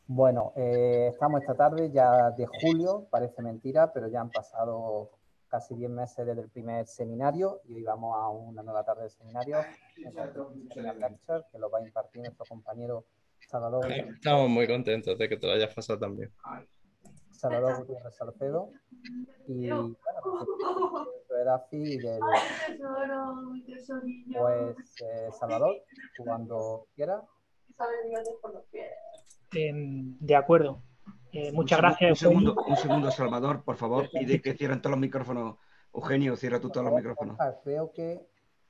Bueno, estamos esta tarde ya de julio, parece mentira, pero ya han pasado casi 10 meses desde el primer seminario y hoy vamos a una nueva tarde de seminario, en concreto un seminar lecture, que lo va a impartir nuestro compañero Salvador, Estamos muy contentos de que te lo hayas pasado también. Salvador Gutiérrez Salcedo. Y bueno, pues de DAFI y del... Pues Salvador, cuando quiera. De acuerdo. Muchas gracias. Un segundo, Salvador, por favor, pide que cierren todos los micrófonos. Eugenio, cierra tú todos los micrófonos. Creo que...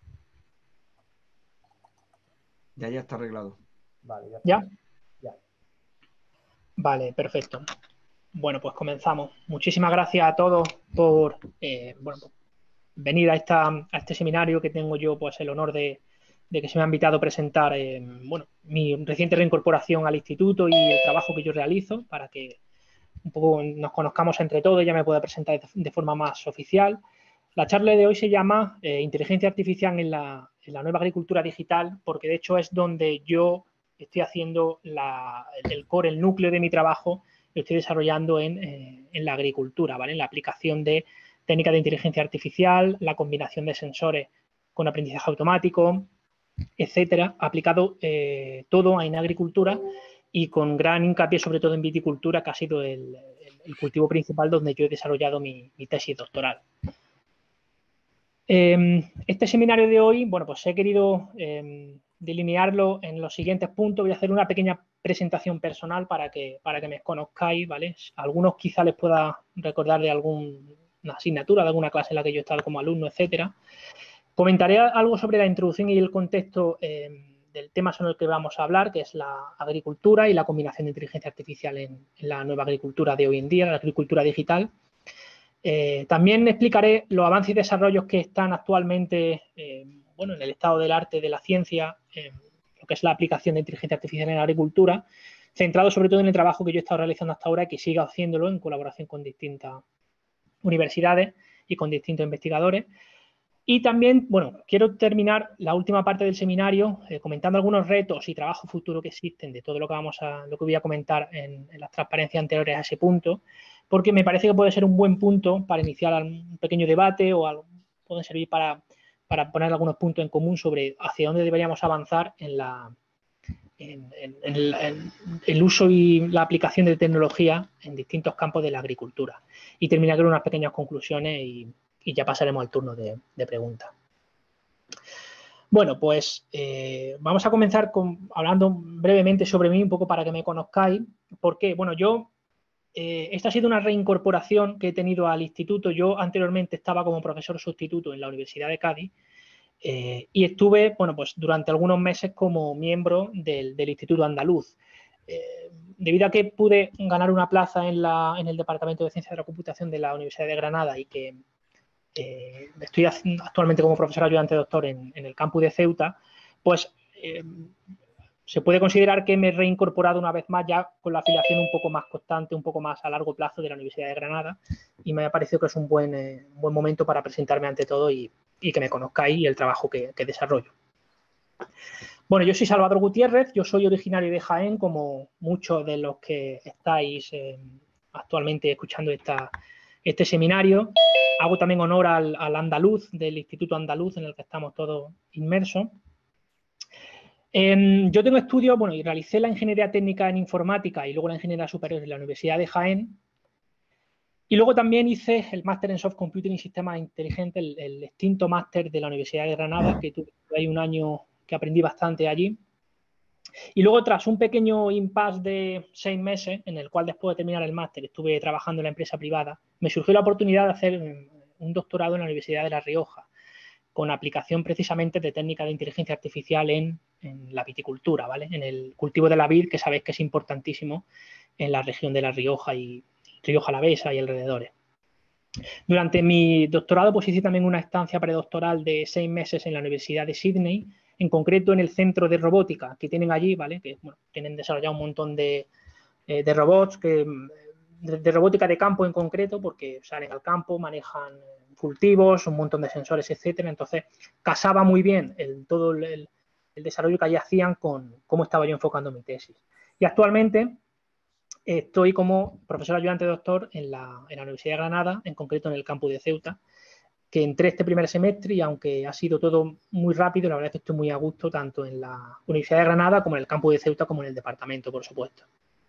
Ya está arreglado. Vale, ¿Ya? Ya. Vale, perfecto. Bueno, pues comenzamos. Muchísimas gracias a todos por venir a este seminario que tengo yo pues el honor de que se me ha invitado a presentar mi reciente reincorporación al instituto y el trabajo que yo realizo para que un poco nos conozcamos entre todos y ya me pueda presentar de forma más oficial. La charla de hoy se llama Inteligencia Artificial en la nueva agricultura digital, porque de hecho es donde yo estoy haciendo el core, el núcleo de mi trabajo, lo estoy desarrollando en la agricultura, ¿vale? En la aplicación de técnicas de inteligencia artificial, la combinación de sensores con aprendizaje automático, etcétera, aplicado todo en agricultura y con gran hincapié sobre todo en viticultura, que ha sido el cultivo principal donde yo he desarrollado mi tesis doctoral. Este seminario de hoy, bueno, pues he querido delinearlo en los siguientes puntos. Voy a hacer una pequeña presentación personal para que me conozcáis, ¿vale? A algunos quizá les pueda recordar de alguna asignatura, de alguna clase en la que yo he estado como alumno, etcétera. Comentaré algo sobre la introducción y el contexto del tema sobre el que vamos a hablar, que es la agricultura y la combinación de inteligencia artificial en la nueva agricultura de hoy en día, la agricultura digital. También explicaré los avances y desarrollos que están actualmente en el estado del arte de la ciencia, lo que es la aplicación de inteligencia artificial en la agricultura, centrado sobre todo en el trabajo que yo he estado realizando hasta ahora y que sigo haciéndolo en colaboración con distintas universidades y con distintos investigadores. Y también, bueno, quiero terminar la última parte del seminario comentando algunos retos y trabajo futuro que existen de todo lo que voy a comentar en las transparencias anteriores a ese punto, porque me parece que puede ser un buen punto para iniciar un pequeño debate o pueden servir para poner algunos puntos en común sobre hacia dónde deberíamos avanzar en el uso y la aplicación de tecnología en distintos campos de la agricultura. Y terminar con unas pequeñas conclusiones y ya pasaremos al turno de preguntas. Bueno, pues vamos a comenzar hablando brevemente sobre mí, un poco para que me conozcáis. Porque, bueno, esta ha sido una reincorporación que he tenido al instituto. Yo anteriormente estaba como profesor sustituto en la Universidad de Cádiz y estuve, bueno, pues durante algunos meses como miembro del Instituto Andaluz. Debido a que pude ganar una plaza en el Departamento de Ciencias de la Computación de la Universidad de Granada y que estoy actualmente como profesor ayudante doctor en el campus de Ceuta, pues se puede considerar que me he reincorporado una vez más ya con la afiliación un poco más constante, un poco más a largo plazo de la Universidad de Granada y me ha parecido que es un buen momento para presentarme ante todo y que me conozcáis y el trabajo que desarrollo. Bueno, yo soy Salvador Gutiérrez, yo soy originario de Jaén, como muchos de los que estáis actualmente escuchando este seminario. Hago también honor al andaluz, del Instituto Andaluz, en el que estamos todos inmersos. Yo tengo estudios, bueno, y realicé la ingeniería técnica en informática y luego la ingeniería superior en la Universidad de Jaén. Y luego también hice el máster en soft computing y sistemas inteligentes, el extinto máster de la Universidad de Granada, que tuve ahí un año que aprendí bastante allí. Y luego, tras un pequeño impasse de 6 meses, en el cual después de terminar el máster estuve trabajando en la empresa privada, me surgió la oportunidad de hacer un doctorado en la Universidad de La Rioja, con aplicación precisamente de técnicas de inteligencia artificial en la viticultura, ¿vale? En el cultivo de la vid, que sabéis que es importantísimo en la región de La Rioja y Rioja Alavesa y alrededores. Durante mi doctorado pues hice también una estancia predoctoral de 6 meses en la Universidad de Sydney, en concreto en el centro de robótica que tienen allí, ¿vale? Que bueno, tienen desarrollado un montón de robots, de robótica de campo en concreto, porque salen al campo, manejan cultivos, un montón de sensores, etcétera. Entonces, casaba muy bien todo el desarrollo que allí hacían con cómo estaba yo enfocando mi tesis. Y actualmente estoy como profesor ayudante de doctor en la Universidad de Granada, en concreto en el campus de Ceuta, que entré este primer semestre y aunque ha sido todo muy rápido, la verdad es que estoy muy a gusto tanto en la Universidad de Granada como en el campus de Ceuta como en el departamento, por supuesto.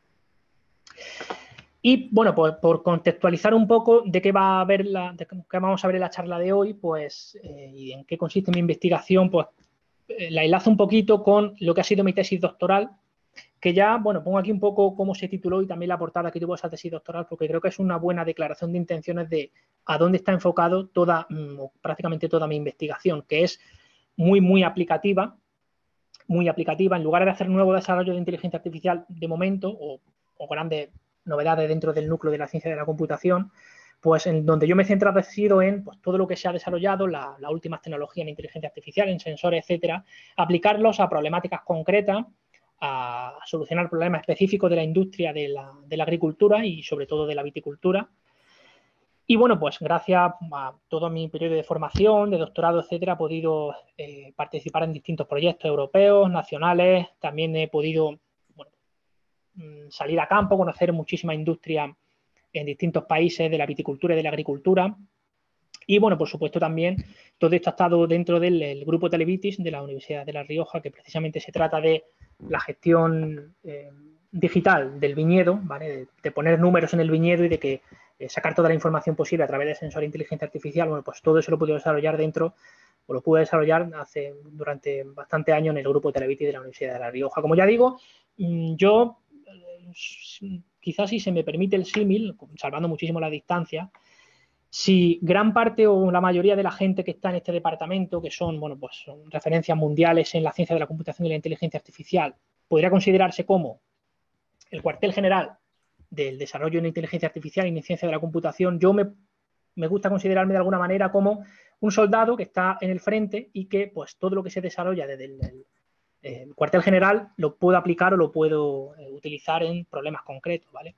Y bueno, pues por contextualizar un poco de qué va a haber de qué vamos a ver en la charla de hoy, pues y en qué consiste mi investigación, pues la enlazo un poquito con lo que ha sido mi tesis doctoral, que ya, bueno, pongo aquí un poco cómo se tituló y también la portada que tuvo esa tesis doctoral, porque creo que es una buena declaración de intenciones de a dónde está enfocado toda, o prácticamente toda mi investigación, que es muy aplicativa, en lugar de hacer nuevo desarrollo de inteligencia artificial de momento, o grandes novedades dentro del núcleo de la ciencia de la computación, pues en donde yo me he centrado ha sido en pues, todo lo que se ha desarrollado, las últimas tecnologías en inteligencia artificial, en sensores, etcétera, aplicarlos a problemáticas concretas, a solucionar problemas específicos de la industria de la agricultura y sobre todo de la viticultura. Y bueno, pues gracias a todo mi periodo de formación, de doctorado, etcétera, he podido participar en distintos proyectos europeos, nacionales, también he podido salir a campo, conocer muchísima industria en distintos países de la viticultura y de la agricultura. Y bueno, por supuesto también todo esto ha estado dentro del grupo Televitis de la Universidad de La Rioja, que precisamente se trata de la gestión digital del viñedo, ¿vale? De poner números en el viñedo y de que sacar toda la información posible a través de sensor de inteligencia artificial. Bueno, pues todo eso lo pude desarrollar lo pude desarrollar durante bastante años en el grupo Televitis de la Universidad de La Rioja. Como ya digo, yo quizás si se me permite el símil, salvando muchísimo la distancia, si gran parte o la mayoría de la gente que está en este departamento, que son, bueno, pues son referencias mundiales en la ciencia de la computación y la inteligencia artificial, podría considerarse como el cuartel general del desarrollo en inteligencia artificial y en ciencia de la computación, yo me gusta considerarme de alguna manera como un soldado que está en el frente y que pues todo lo que se desarrolla desde el cuartel general lo puedo aplicar o lo puedo utilizar en problemas concretos, ¿vale?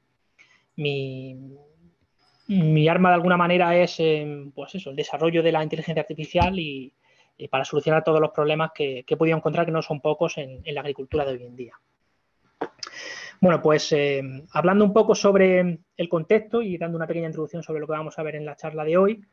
Mi arma de alguna manera es pues eso, el desarrollo de la inteligencia artificial y para solucionar todos los problemas que he podido encontrar, que no son pocos en la agricultura de hoy en día. Bueno, pues hablando un poco sobre el contexto y dando una pequeña introducción sobre lo que vamos a ver en la charla de hoy.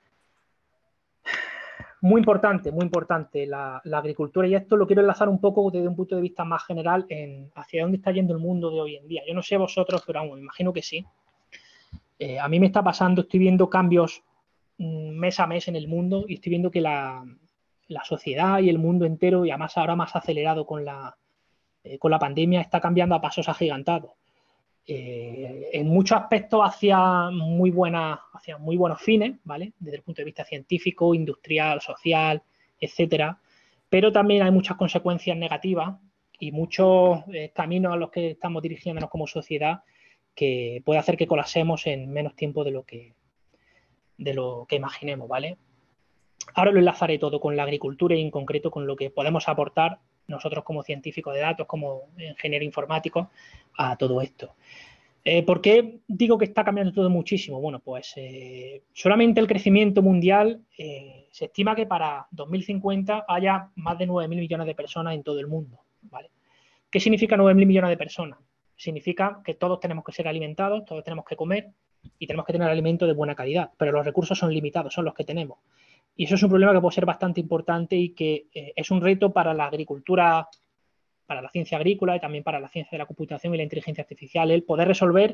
Muy importante la agricultura, y esto lo quiero enlazar un poco desde un punto de vista más general hacia dónde está yendo el mundo de hoy en día. Yo no sé vosotros, pero vamos, me imagino que sí. A mí me está pasando, estoy viendo cambios mes a mes en el mundo y estoy viendo que la sociedad y el mundo entero, y además ahora más acelerado con la pandemia, está cambiando a pasos agigantados. En muchos aspectos hacia muy buenos fines, ¿vale? Desde el punto de vista científico, industrial, social, etcétera. Pero también hay muchas consecuencias negativas y muchos caminos a los que estamos dirigiéndonos como sociedad que puede hacer que colapsemos en menos tiempo de lo que imaginemos, ¿vale? Ahora lo enlazaré todo con la agricultura y en concreto con lo que podemos aportar nosotros como científicos de datos, como ingenieros informáticos, a todo esto. ¿Por qué digo que está cambiando todo muchísimo? Bueno, pues solamente el crecimiento mundial se estima que para 2050 haya más de 9.000 millones de personas en todo el mundo, ¿vale? ¿Qué significa 9.000 millones de personas? Significa que todos tenemos que ser alimentados, todos tenemos que comer y tenemos que tener alimentos de buena calidad, pero los recursos son limitados, son los que tenemos. Y eso es un problema que puede ser bastante importante y que es un reto para la agricultura, para la ciencia agrícola y también para la ciencia de la computación y la inteligencia artificial, el poder resolver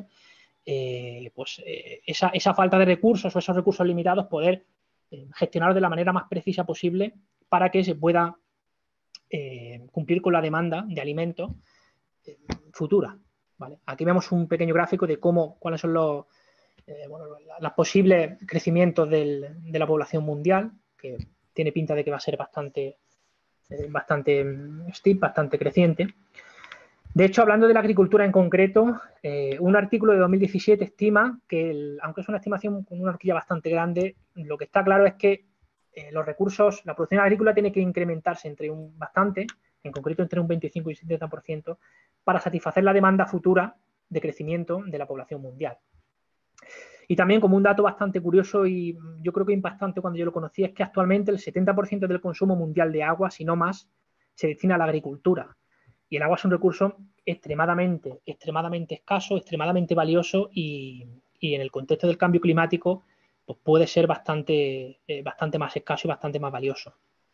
esa falta de recursos o esos recursos limitados, poder gestionarlos de la manera más precisa posible para que se pueda cumplir con la demanda de alimentos futura, ¿vale? Aquí vemos un pequeño gráfico de cuáles son los posibles crecimientos de la población mundial, que tiene pinta de que va a ser bastante steep, bastante creciente. De hecho, hablando de la agricultura en concreto, un artículo de 2017 estima que, aunque es una estimación con una horquilla bastante grande, lo que está claro es que los recursos, la producción agrícola tiene que incrementarse bastante, en concreto entre un 25 y 70%, para satisfacer la demanda futura de crecimiento de la población mundial. Y también, como un dato bastante curioso y yo creo que impactante cuando yo lo conocí, es que actualmente el 70% del consumo mundial de agua, si no más, se destina a la agricultura. Y el agua es un recurso extremadamente escaso, extremadamente valioso y en el contexto del cambio climático pues puede ser bastante más escaso y bastante más valioso.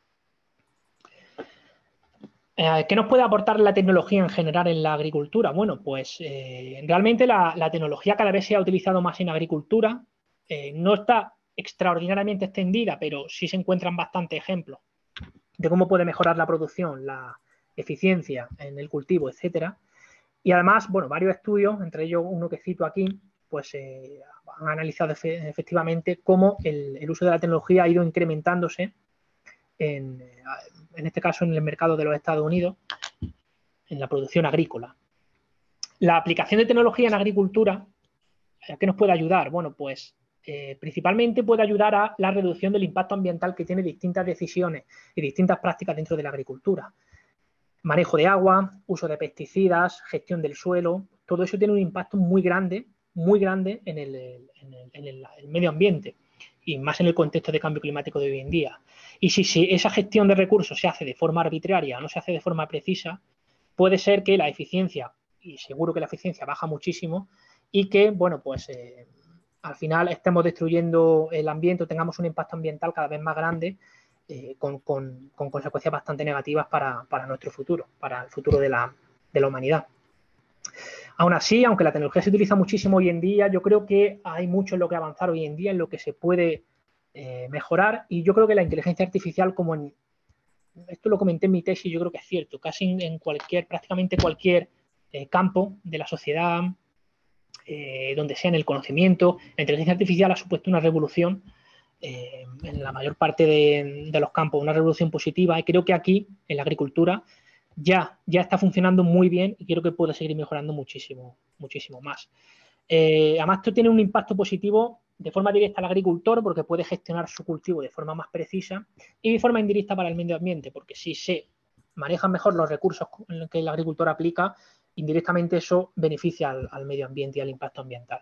¿Qué nos puede aportar la tecnología en general en la agricultura? Bueno, pues realmente la tecnología cada vez se ha utilizado más en agricultura. No está extraordinariamente extendida, pero sí se encuentran bastantes ejemplos de cómo puede mejorar la producción, la eficiencia en el cultivo, etcétera. Y además, bueno, varios estudios, entre ellos uno que cito aquí, pues han analizado efectivamente cómo el uso de la tecnología ha ido incrementándose en este caso en el mercado de los Estados Unidos, en la producción agrícola. La aplicación de tecnología en agricultura, ¿a qué nos puede ayudar? Bueno, pues principalmente puede ayudar a la reducción del impacto ambiental que tiene distintas decisiones y distintas prácticas dentro de la agricultura. Manejo de agua, uso de pesticidas, gestión del suelo, todo eso tiene un impacto muy grande en el medio ambiente y más en el contexto de cambio climático de hoy en día. Y si esa gestión de recursos se hace de forma arbitraria o no se hace de forma precisa, puede ser que la eficiencia, y seguro que la eficiencia baja muchísimo, y que, bueno, pues al final estemos destruyendo el ambiente o tengamos un impacto ambiental cada vez más grande con consecuencias bastante negativas para nuestro futuro, para el futuro de la humanidad. Aún así, aunque la tecnología se utiliza muchísimo hoy en día, yo creo que hay mucho en lo que avanzar hoy en día, en lo que se puede mejorar, y yo creo que la inteligencia artificial, esto lo comenté en mi tesis, yo creo que es cierto, casi en prácticamente cualquier campo de la sociedad, donde sea en el conocimiento, la inteligencia artificial ha supuesto una revolución en la mayor parte de los campos, una revolución positiva, y creo que aquí, en la agricultura, ya está funcionando muy bien y creo que puede seguir mejorando muchísimo más. Además, esto tiene un impacto positivo de forma directa al agricultor porque puede gestionar su cultivo de forma más precisa y de forma indirecta para el medio ambiente, porque si se manejan mejor los recursos que el agricultor aplica, indirectamente eso beneficia al medio ambiente y al impacto ambiental.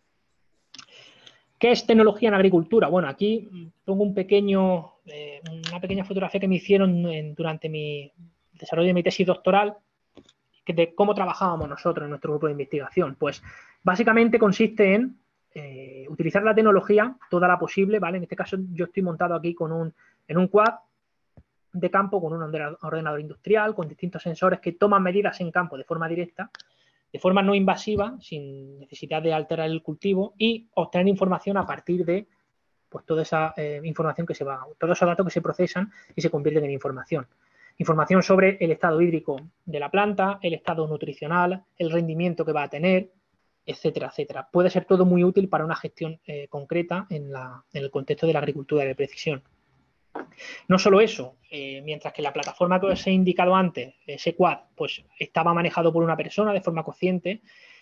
¿Qué es tecnología en agricultura? Bueno, aquí pongo una pequeña fotografía que me hicieron durante mi desarrollo de mi tesis doctoral de cómo trabajábamos nosotros en nuestro grupo de investigación. Pues básicamente consiste en utilizar la tecnología, toda la posible, ¿vale? En este caso yo estoy montado aquí en un quad de campo con un ordenador industrial, con distintos sensores que toman medidas en campo de forma directa, de forma no invasiva, sin necesidad de alterar el cultivo y obtener información a partir de pues toda esa información todos esos datos que se procesan y se convierten en información. Información sobre el estado hídrico de la planta, el estado nutricional, el rendimiento que va a tener, etcétera, etcétera. Puede ser todo muy útil para una gestión concreta en el contexto de la agricultura de precisión. No solo eso, mientras que la plataforma que os he indicado antes, ese quad, pues estaba manejado por una persona de forma consciente,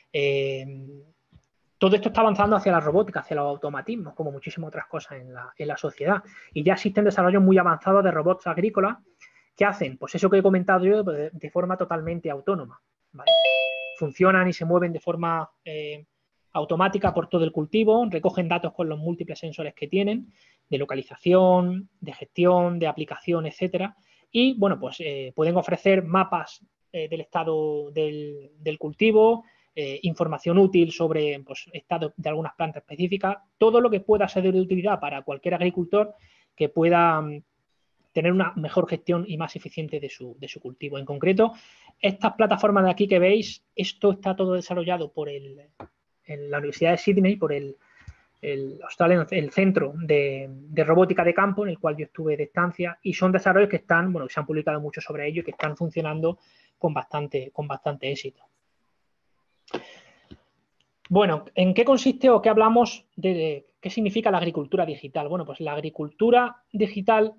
todo esto está avanzando hacia la robótica, hacia los automatismos, como muchísimas otras cosas en la sociedad. Y ya existen desarrollos muy avanzados de robots agrícolas que hacen, pues eso que he comentado yo, de forma totalmente autónoma, ¿vale? Funcionan y se mueven de forma automática por todo el cultivo, recogen datos con los múltiples sensores que tienen, de localización, de gestión, de aplicación, etcétera. Y, bueno, pues pueden ofrecer mapas del estado del cultivo, información útil sobre pues, estado de algunas plantas específicas, todo lo que pueda ser de utilidad para cualquier agricultor que pueda tener una mejor gestión y más eficiente de su cultivo. En concreto, estas plataformas de aquí que veis, esto está todo desarrollado por la Universidad de Sydney, por el centro de robótica de campo, en el cual yo estuve de estancia, y son desarrollos que se han publicado mucho sobre ello y que están funcionando con bastante éxito. Bueno, ¿en qué consiste o qué hablamos de qué significa la agricultura digital? Bueno, pues la agricultura digital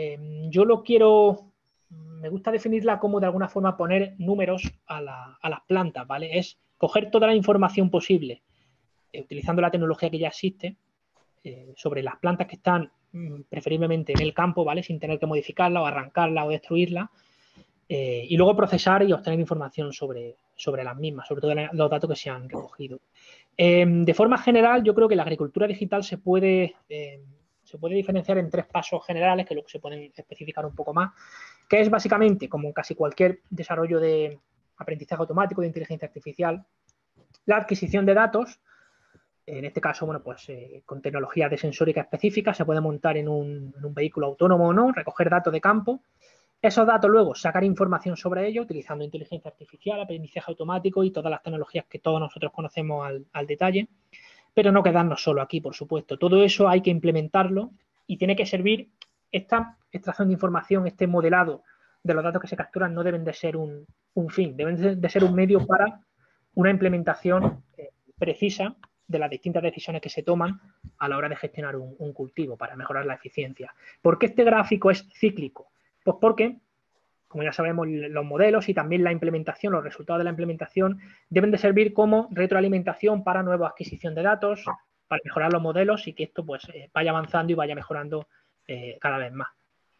me gusta definirla como de alguna forma poner números a las plantas, ¿vale? Es coger toda la información posible utilizando la tecnología que ya existe sobre las plantas que están preferiblemente en el campo, ¿vale? Sin tener que modificarla o arrancarla o destruirla y luego procesar y obtener información sobre las mismas, sobre todo los datos que se han recogido. De forma general, yo creo que la agricultura digital se puede se puede diferenciar en 3 pasos generales que luego se pueden especificar un poco más, que es básicamente, como en casi cualquier desarrollo de aprendizaje automático, de inteligencia artificial, la adquisición de datos. En este caso, bueno, pues con tecnología de sensórica específica se puede montar en un vehículo autónomo o no, recoger datos de campo. Esos datos luego sacar información sobre ello utilizando inteligencia artificial, aprendizaje automático y todas las tecnologías que todos nosotros conocemos al detalle, pero no quedarnos solo aquí, por supuesto. Todo eso hay que implementarlo y tiene que servir, esta extracción de información, este modelado de los datos que se capturan no deben de ser un fin, deben de ser un medio para una implementación precisa de las distintas decisiones que se toman a la hora de gestionar un cultivo para mejorar la eficiencia. ¿Por qué este gráfico es cíclico? Pues porque, como ya sabemos, los modelos y también la implementación, los resultados de la implementación deben de servir como retroalimentación para nueva adquisición de datos, para mejorar los modelos y que esto pues vaya avanzando y vaya mejorando cada vez más.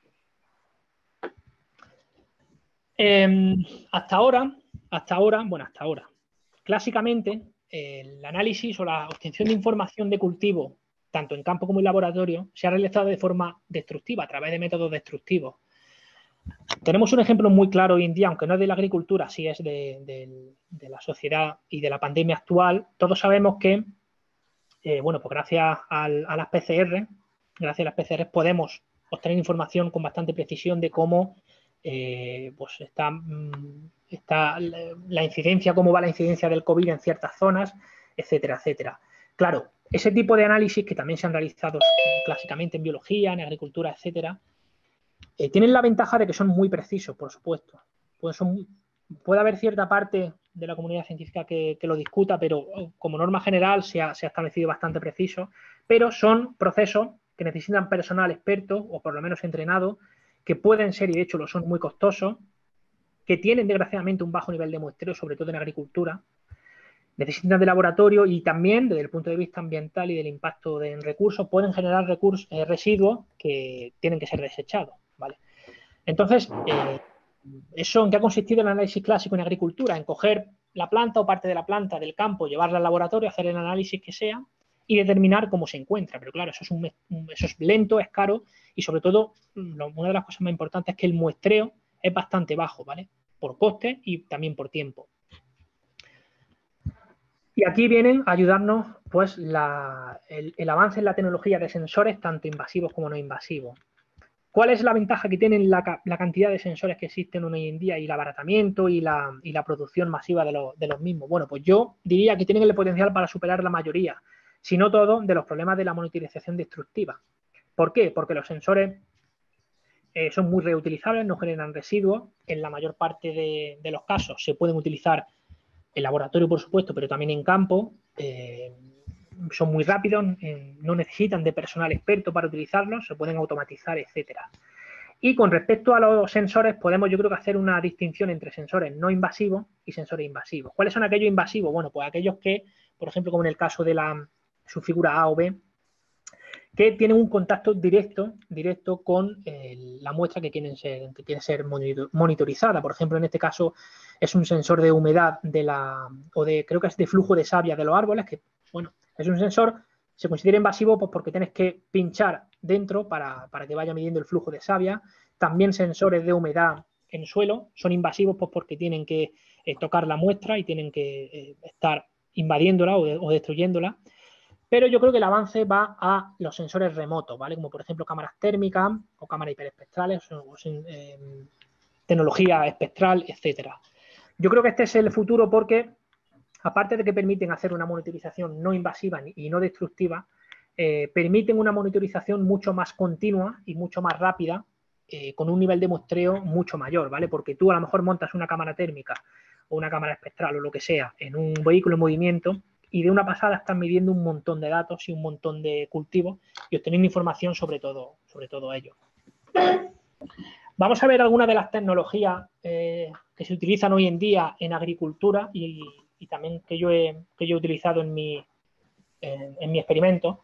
Hasta ahora, clásicamente el análisis o la obtención de información de cultivo, tanto en campo como en laboratorio, se ha realizado de forma destructiva, a través de métodos destructivos. Tenemos un ejemplo muy claro hoy en día, aunque no es de la agricultura, sí es de la sociedad y de la pandemia actual. Todos sabemos que, bueno, pues gracias a las PCR, podemos obtener información con bastante precisión de cómo pues está la incidencia, cómo va la incidencia del COVID en ciertas zonas, etcétera, etcétera. Claro, ese tipo de análisis que también se han realizado clásicamente en biología, en agricultura, etcétera, tienen la ventaja de que son muy precisos, por supuesto. Puede haber cierta parte de la comunidad científica que lo discuta, pero como norma general se ha establecido bastante preciso, pero son procesos que necesitan personal experto o por lo menos entrenado, que pueden ser, y de hecho lo son, muy costosos, que tienen desgraciadamente un bajo nivel de muestreo, sobre todo en agricultura, necesitan de laboratorio y también desde el punto de vista ambiental y del impacto en recursos pueden generar residuos que tienen que ser desechados, ¿vale? Entonces, ¿eso en qué ha consistido el análisis clásico en agricultura? En coger la planta o parte de la planta del campo, llevarla al laboratorio, hacer el análisis que sea y determinar cómo se encuentra. Pero claro, eso es lento, es caro y sobre todo, una de las cosas más importantes es que el muestreo es bastante bajo, ¿vale? Por coste y también por tiempo. Y aquí vienen a ayudarnos pues el avance en la tecnología de sensores, tanto invasivos como no invasivos. ¿Cuál es la ventaja que tienen la cantidad de sensores que existen hoy en día y el abaratamiento y la producción masiva de los mismos? Bueno, pues yo diría que tienen el potencial para superar la mayoría, si no todo, de los problemas de la monitorización destructiva. ¿Por qué? Porque los sensores son muy reutilizables, no generan residuos. En la mayor parte de los casos se pueden utilizar en laboratorio, por supuesto, pero también en campo. Son muy rápidos, no necesitan de personal experto para utilizarlos, se pueden automatizar, etcétera. Y con respecto a los sensores, podemos yo creo que hacer una distinción entre sensores no invasivos y sensores invasivos. ¿Cuáles son aquellos invasivos? Bueno, pues aquellos que, por ejemplo, como en el caso de su figura A o B, que tienen un contacto directo con la muestra que quiere ser monitorizada. Por ejemplo, en este caso es un sensor de humedad creo que es de flujo de savia de los árboles, que, bueno, es un sensor, se considera invasivo pues porque tienes que pinchar dentro para que vaya midiendo el flujo de savia. También sensores de humedad en suelo son invasivos pues porque tienen que tocar la muestra y tienen que estar invadiéndola o destruyéndola. Pero yo creo que el avance va a los sensores remotos, ¿vale? Como por ejemplo cámaras térmicas o cámaras hiperespectrales o tecnología espectral, etcétera. Yo creo que este es el futuro porque, aparte de que permiten hacer una monitorización no invasiva y no destructiva, permiten una monitorización mucho más continua y mucho más rápida, con un nivel de muestreo mucho mayor, ¿vale? Porque tú a lo mejor montas una cámara térmica o una cámara espectral o lo que sea en un vehículo en movimiento y de una pasada estás midiendo un montón de datos y un montón de cultivos y obteniendo información sobre todo ello. Vamos a ver algunas de las tecnologías que se utilizan hoy en día en agricultura y también que yo he utilizado en mi experimento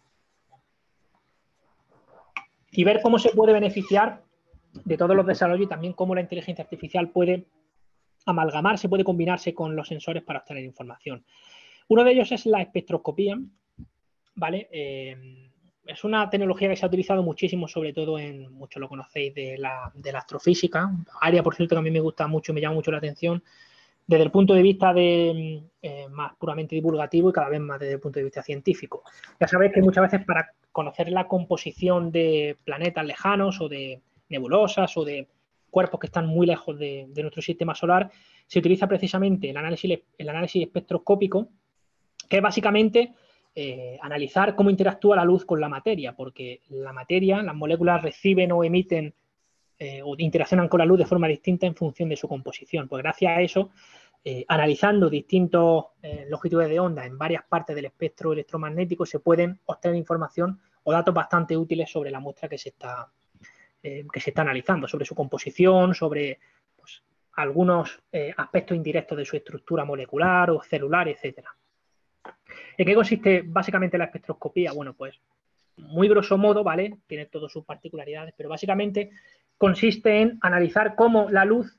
y ver cómo se puede beneficiar de todos los desarrollos y también cómo la inteligencia artificial puede amalgamarse, puede combinarse con los sensores para obtener información. Uno de ellos es la espectroscopía, ¿vale? es una tecnología que se ha utilizado muchísimo, sobre todo muchos lo conocéis, de la astrofísica, área, por cierto, que a mí me gusta mucho y me llama mucho la atención, desde el punto de vista más puramente divulgativo y cada vez más desde el punto de vista científico. Ya sabéis que muchas veces para conocer la composición de planetas lejanos o de nebulosas o de cuerpos que están muy lejos de nuestro sistema solar, se utiliza precisamente el análisis espectroscópico, que es básicamente analizar cómo interactúa la luz con la materia, porque la materia, las moléculas reciben o emiten o interaccionan con la luz de forma distinta en función de su composición. Pues gracias a eso, analizando distintas longitudes de onda en varias partes del espectro electromagnético, se pueden obtener información o datos bastante útiles sobre la muestra que se está analizando, sobre su composición, sobre pues, algunos aspectos indirectos de su estructura molecular o celular, etcétera. ¿En qué consiste básicamente la espectroscopía? Bueno, pues muy grosso modo, ¿vale? Tiene todas sus particularidades, pero básicamente consiste en analizar cómo la luz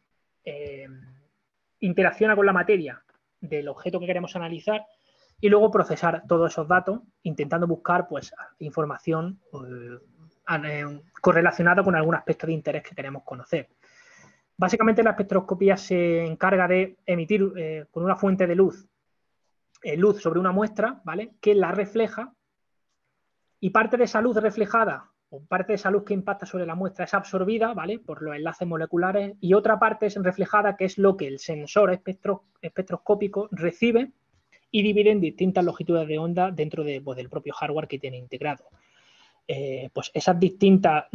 interacciona con la materia del objeto que queremos analizar y luego procesar todos esos datos intentando buscar pues información correlacionada con algún aspecto de interés que queremos conocer. Básicamente la espectroscopía se encarga de emitir con una fuente de luz sobre una muestra, ¿vale? Que la refleja y parte de esa luz reflejada o parte de esa luz que impacta sobre la muestra es absorbida, ¿vale? Por los enlaces moleculares y otra parte es reflejada, que es lo que el sensor espectroscópico recibe y divide en distintas longitudes de onda dentro del propio hardware que tiene integrado. Pues esas distintas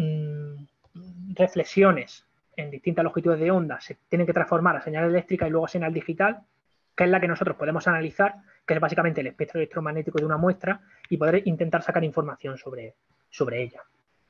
reflexiones en distintas longitudes de onda se tienen que transformar a señal eléctrica y luego a señal digital, que es la que nosotros podemos analizar, que es básicamente el espectro electromagnético de una muestra y poder intentar sacar información sobre ella.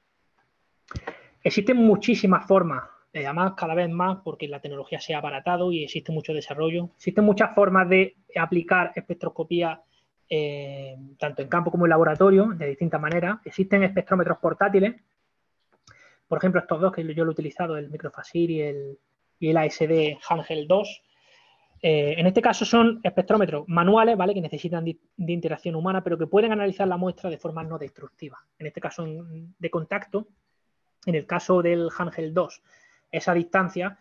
Existen muchísimas formas, además cada vez más porque la tecnología se ha abaratado y existe mucho desarrollo. Existen muchas formas de aplicar espectroscopía tanto en campo como en laboratorio, de distintas maneras. Existen espectrómetros portátiles, por ejemplo estos dos que yo lo he utilizado, el Microfasir y el ASD Handheld 2. En este caso son espectrómetros manuales, ¿vale? Que necesitan de interacción humana, pero que pueden analizar la muestra de forma no destructiva. En este caso de contacto, en el caso del Handheld 2, esa distancia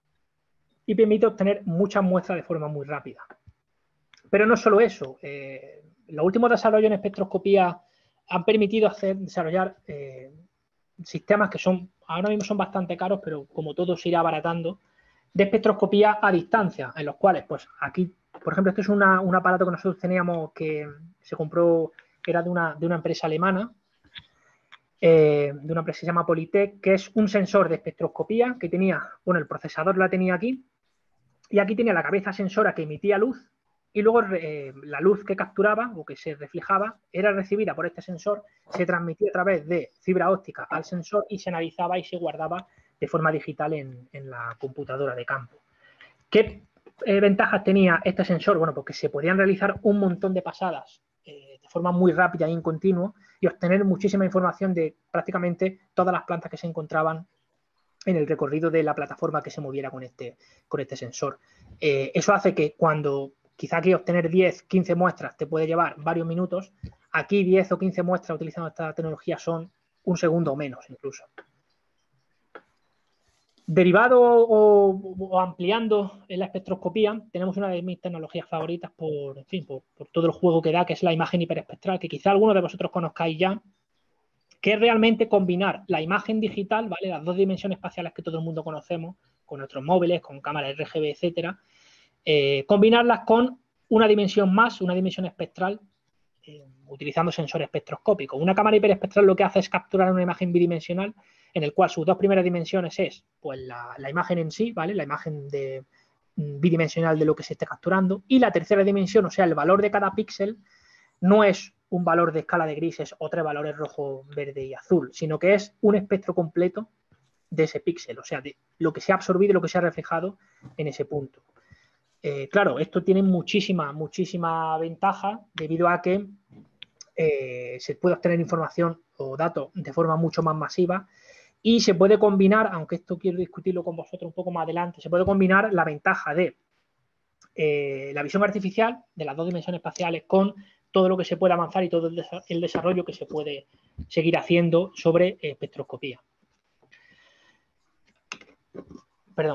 y permite obtener muchas muestras de forma muy rápida. Pero no solo eso, los últimos desarrollos en espectroscopía han permitido desarrollar sistemas que ahora mismo son bastante caros, pero como todo se irá abaratando, de espectroscopía a distancia, en los cuales, pues aquí, por ejemplo, este es un aparato que nosotros teníamos que se compró, era de una empresa alemana, de una empresa que se llama Polytech, que es un sensor de espectroscopía que tenía, bueno, el procesador la tenía aquí, y aquí tenía la cabeza sensora que emitía luz, y luego la luz que capturaba o que se reflejaba era recibida por este sensor, se transmitía a través de fibra óptica al sensor y se analizaba y se guardaba de forma digital en la computadora de campo. ¿Qué ventajas tenía este sensor? Bueno, porque se podían realizar un montón de pasadas de forma muy rápida y en continuo y obtener muchísima información de prácticamente todas las plantas que se encontraban en el recorrido de la plataforma que se moviera con este sensor. Eso hace que cuando quizá aquí obtener 10, 15 muestras te puede llevar varios minutos, aquí 10 o 15 muestras utilizando esta tecnología son un segundo o menos incluso. Derivado o ampliando en la espectroscopía, tenemos una de mis tecnologías favoritas por todo el juego que da, que es la imagen hiperespectral, que quizá algunos de vosotros conozcáis ya, que es realmente combinar la imagen digital, ¿vale? Las dos dimensiones espaciales que todo el mundo conocemos, con nuestros móviles, con cámaras RGB, etcétera, combinarlas con una dimensión más, una dimensión espectral, utilizando sensores espectroscópicos. Una cámara hiperespectral lo que hace es capturar una imagen bidimensional en el cual sus dos primeras dimensiones es pues, la imagen en sí, ¿vale? La imagen bidimensional de lo que se esté capturando, y la tercera dimensión, o sea, el valor de cada píxel, no es un valor de escala de grises o tres valores rojo, verde y azul, sino que es un espectro completo de ese píxel, o sea, de lo que se ha absorbido y lo que se ha reflejado en ese punto. Claro, esto tiene muchísima ventaja debido a que se puede obtener información o datos de forma mucho más masiva y se puede combinar, aunque esto quiero discutirlo con vosotros un poco más adelante, se puede combinar la ventaja de la visión artificial de las dos dimensiones espaciales con todo lo que se puede avanzar y todo el desarrollo que se puede seguir haciendo sobre espectroscopía. Perdón.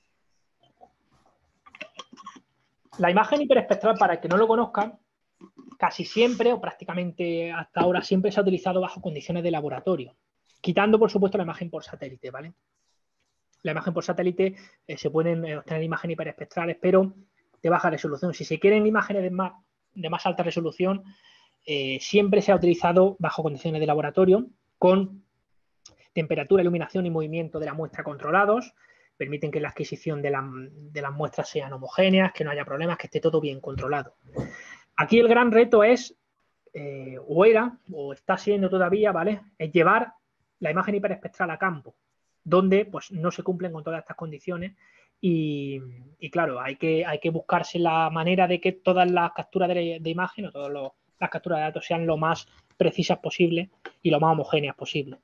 La imagen hiperespectral, para el que no lo conozca, casi siempre o prácticamente hasta ahora siempre se ha utilizado bajo condiciones de laboratorio, quitando por supuesto la imagen por satélite, ¿vale? La imagen por satélite se pueden obtener imágenes hiperespectrales, pero de baja resolución. Si se quieren imágenes de más alta resolución, siempre se ha utilizado bajo condiciones de laboratorio con temperatura, iluminación y movimiento de la muestra controlados. Permiten que la adquisición de las muestras sean homogéneas, que no haya problemas, que esté todo bien controlado. Aquí el gran reto es, o era, o está siendo todavía, ¿vale? Es llevar la imagen hiperespectral a campo, donde pues no se cumplen con todas estas condiciones y claro, hay que buscarse la manera de que todas las capturas de imagen o todas las capturas de datos sean lo más precisas posible y lo más homogéneas posible.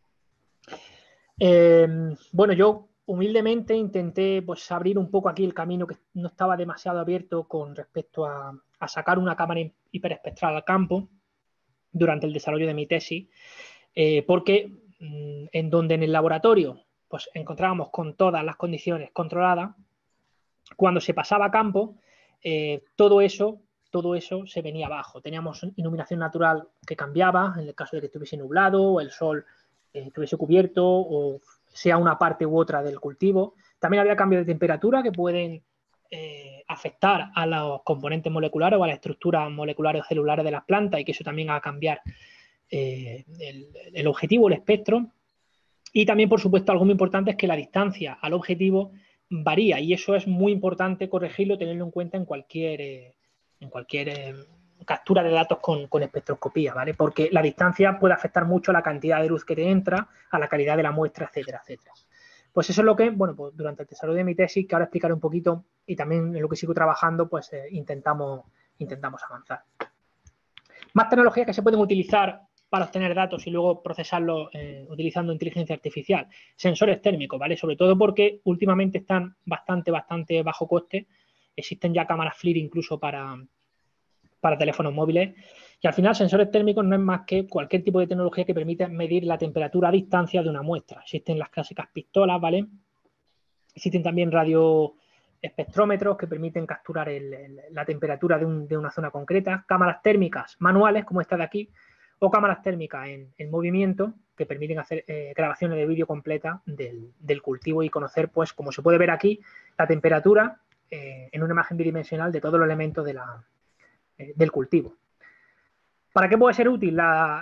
Bueno, yo humildemente intenté pues abrir un poco aquí el camino que no estaba demasiado abierto con respecto a sacar una cámara hiperespectral al campo durante el desarrollo de mi tesis, porque en donde en el laboratorio pues encontrábamos con todas las condiciones controladas, cuando se pasaba a campo, todo eso se venía abajo. Teníamos iluminación natural que cambiaba en el caso de que estuviese nublado o el sol estuviese cubierto o sea una parte u otra del cultivo. También había cambios de temperatura que pueden afectar a los componentes moleculares o a las estructuras moleculares o celulares de las plantas y que eso también va a cambiar el objetivo, el espectro. Y también, por supuesto, algo muy importante es que la distancia al objetivo varía y eso es muy importante corregirlo, tenerlo en cuenta en cualquier captura de datos con espectroscopía, ¿vale? Porque la distancia puede afectar mucho a la cantidad de luz que te entra, a la calidad de la muestra, etcétera, etcétera. Pues eso es lo que, bueno, pues durante el desarrollo de mi tesis, que ahora explicaré un poquito y también en lo que sigo trabajando, pues intentamos avanzar. Más tecnologías que se pueden utilizar para obtener datos y luego procesarlos utilizando inteligencia artificial. Sensores térmicos, ¿vale? Sobre todo porque últimamente están bastante bajo coste. Existen ya cámaras FLIR incluso para teléfonos móviles. Y al final, sensores térmicos no es más que cualquier tipo de tecnología que permita medir la temperatura a distancia de una muestra. Existen las clásicas pistolas, ¿vale? Existen también radioespectrómetros que permiten capturar la temperatura de una zona concreta. Cámaras térmicas manuales, como esta de aquí, o cámaras térmicas en movimiento que permiten hacer grabaciones de vídeo completa del cultivo y conocer, pues, como se puede ver aquí, la temperatura en una imagen bidimensional de todos los elementos del cultivo. ¿Para qué puede ser útil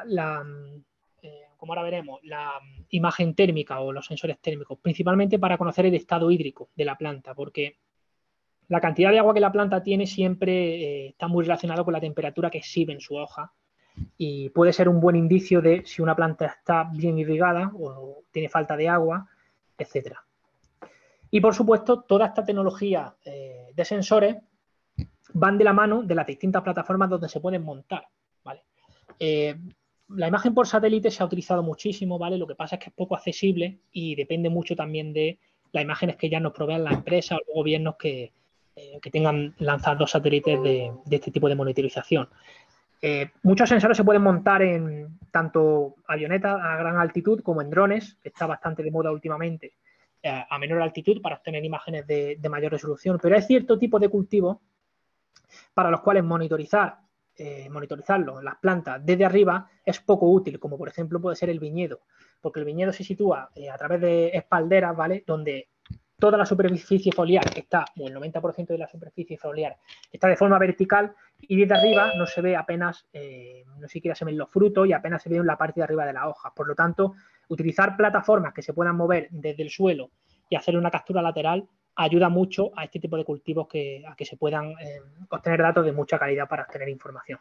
como ahora veremos, la imagen térmica o los sensores térmicos? Principalmente para conocer el estado hídrico de la planta, porque la cantidad de agua que la planta tiene siempre está muy relacionado con la temperatura que exhibe en su hoja y puede ser un buen indicio de si una planta está bien irrigada o tiene falta de agua, etcétera. Y por supuesto, toda esta tecnología de sensores van de la mano de las distintas plataformas donde se pueden montar, ¿vale? La imagen por satélite se ha utilizado muchísimo, ¿vale? Lo que pasa es que es poco accesible y depende mucho también de las imágenes que ya nos provean las empresas o los gobiernos que tengan lanzados satélites de este tipo de monitorización. Muchos sensores se pueden montar en tanto avionetas a gran altitud como en drones, que está bastante de moda últimamente, a menor altitud para obtener imágenes de mayor resolución. Pero hay cierto tipo de cultivos para los cuales monitorizarlo, las plantas desde arriba es poco útil, como por ejemplo puede ser el viñedo, porque el viñedo se sitúa a través de espalderas, ¿vale? Donde toda la superficie foliar está, o el 90% de la superficie foliar está de forma vertical y desde arriba no se ve apenas, no siquiera se ven los frutos y apenas se ve en la parte de arriba de la hoja. Por lo tanto, utilizar plataformas que se puedan mover desde el suelo y hacer una captura lateral ayuda mucho a este tipo de cultivos a que se puedan obtener datos de mucha calidad para obtener información.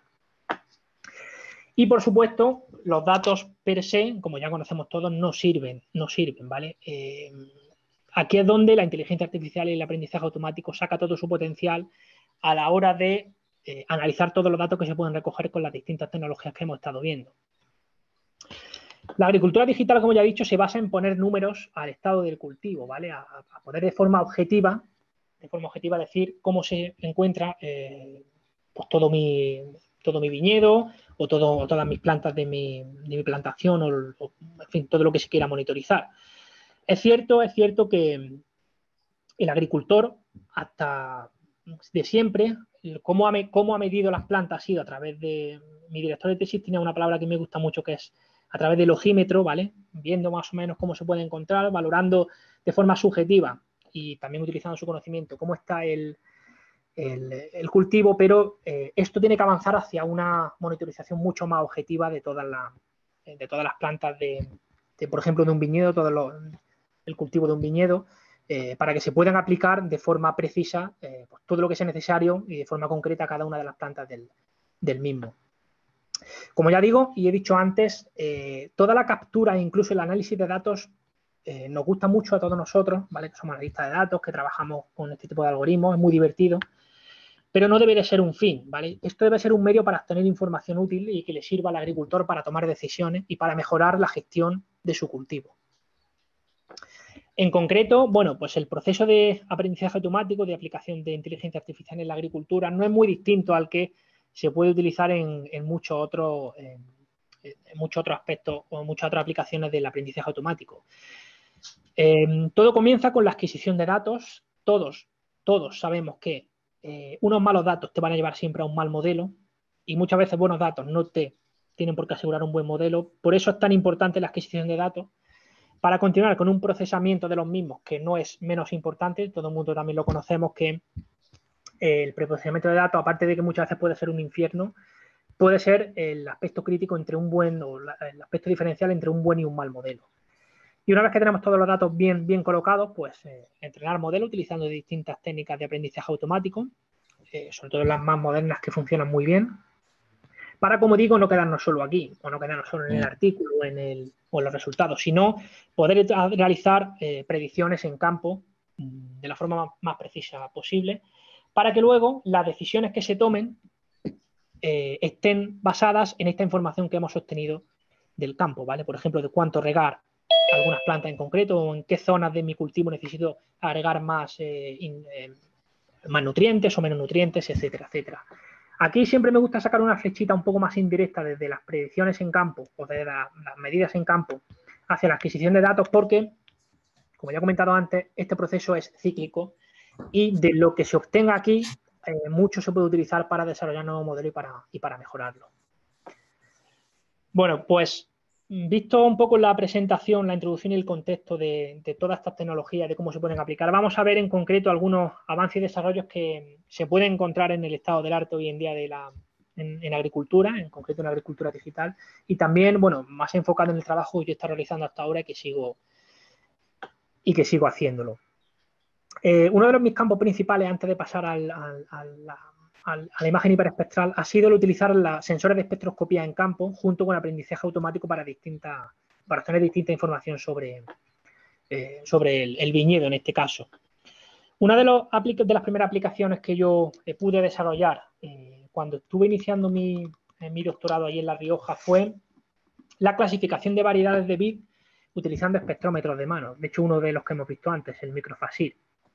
Y por supuesto, los datos per se, como ya conocemos todos, no sirven, ¿vale? Aquí es donde la inteligencia artificial y el aprendizaje automático saca todo su potencial a la hora de analizar todos los datos que se pueden recoger con las distintas tecnologías que hemos estado viendo. La agricultura digital, como ya he dicho, se basa en poner números al estado del cultivo, ¿vale? A poder de forma objetiva decir cómo se encuentra pues todo mi todo mi viñedo o todas mis plantas de mi plantación o, en fin, todo lo que se quiera monitorizar. Es cierto que el agricultor, hasta de siempre, cómo ha medido las plantas ha sido a través de... Mi director de tesis tiene una palabra que me gusta mucho, que es a través del ojímetro, ¿vale? Viendo más o menos cómo se puede encontrar, valorando de forma subjetiva y también utilizando su conocimiento cómo está el cultivo, pero esto tiene que avanzar hacia una monitorización mucho más objetiva de todas las plantas por ejemplo, de un viñedo, el cultivo de un viñedo, para que se puedan aplicar de forma precisa pues todo lo que sea necesario y de forma concreta a cada una de las plantas del mismo. Como ya digo y he dicho antes, toda la captura e incluso el análisis de datos nos gusta mucho a todos nosotros, ¿vale? Que somos analistas de datos, que trabajamos con este tipo de algoritmos, es muy divertido, pero no debe de ser un fin, ¿vale? Esto debe ser un medio para obtener información útil y que le sirva al agricultor para tomar decisiones y para mejorar la gestión de su cultivo. En concreto, bueno, pues el proceso de aprendizaje automático, de aplicación de inteligencia artificial en la agricultura, no es muy distinto al que se puede utilizar en muchos otros aspectos o en muchas otras aplicaciones del aprendizaje automático. Todo comienza con la adquisición de datos. Todos sabemos que unos malos datos te van a llevar siempre a un mal modelo y muchas veces buenos datos no te tienen por qué asegurar un buen modelo. Por eso es tan importante la adquisición de datos. Para continuar con un procesamiento de los mismos, que no es menos importante, todo el mundo también lo conocemos, que el preprocesamiento de datos, aparte de que muchas veces puede ser un infierno, puede ser el aspecto crítico entre un buen, o el aspecto diferencial entre un buen y un mal modelo. Y una vez que tenemos todos los datos bien colocados, pues entrenar modelos utilizando distintas técnicas de aprendizaje automático, sobre todo las más modernas que funcionan muy bien, para, como digo, no quedarnos solo aquí, o no quedarnos solo en el artículo o en los resultados, sino poder realizar predicciones en campo de la forma más precisa posible, para que luego las decisiones que se tomen estén basadas en esta información que hemos obtenido del campo, ¿vale? Por ejemplo, de cuánto regar algunas plantas en concreto o en qué zonas de mi cultivo necesito agregar más nutrientes o menos nutrientes, etcétera, etcétera. Aquí siempre me gusta sacar una flechita un poco más indirecta desde las predicciones en campo o de las medidas en campo hacia la adquisición de datos porque, como ya he comentado antes, este proceso es cíclico y de lo que se obtenga aquí, mucho se puede utilizar para desarrollar nuevos modelos y para mejorarlo. Bueno, pues visto un poco la presentación, la introducción y el contexto de todas estas tecnologías, de cómo se pueden aplicar, vamos a ver en concreto algunos avances y desarrollos que se pueden encontrar en el estado del arte hoy en día en agricultura, en concreto en agricultura digital, y también, bueno, más enfocado en el trabajo que yo he estado realizando hasta ahora y que sigo haciéndolo. Uno de mis campos principales antes de pasar a la imagen hiperespectral ha sido el utilizar sensores de espectroscopía en campo junto con aprendizaje automático para obtener distinta información sobre el viñedo en este caso. Una de las primeras aplicaciones que yo pude desarrollar cuando estuve iniciando mi doctorado allí en La Rioja fue la clasificación de variedades de vid utilizando espectrómetros de mano. De hecho, uno de los que hemos visto antes, el Microfasir.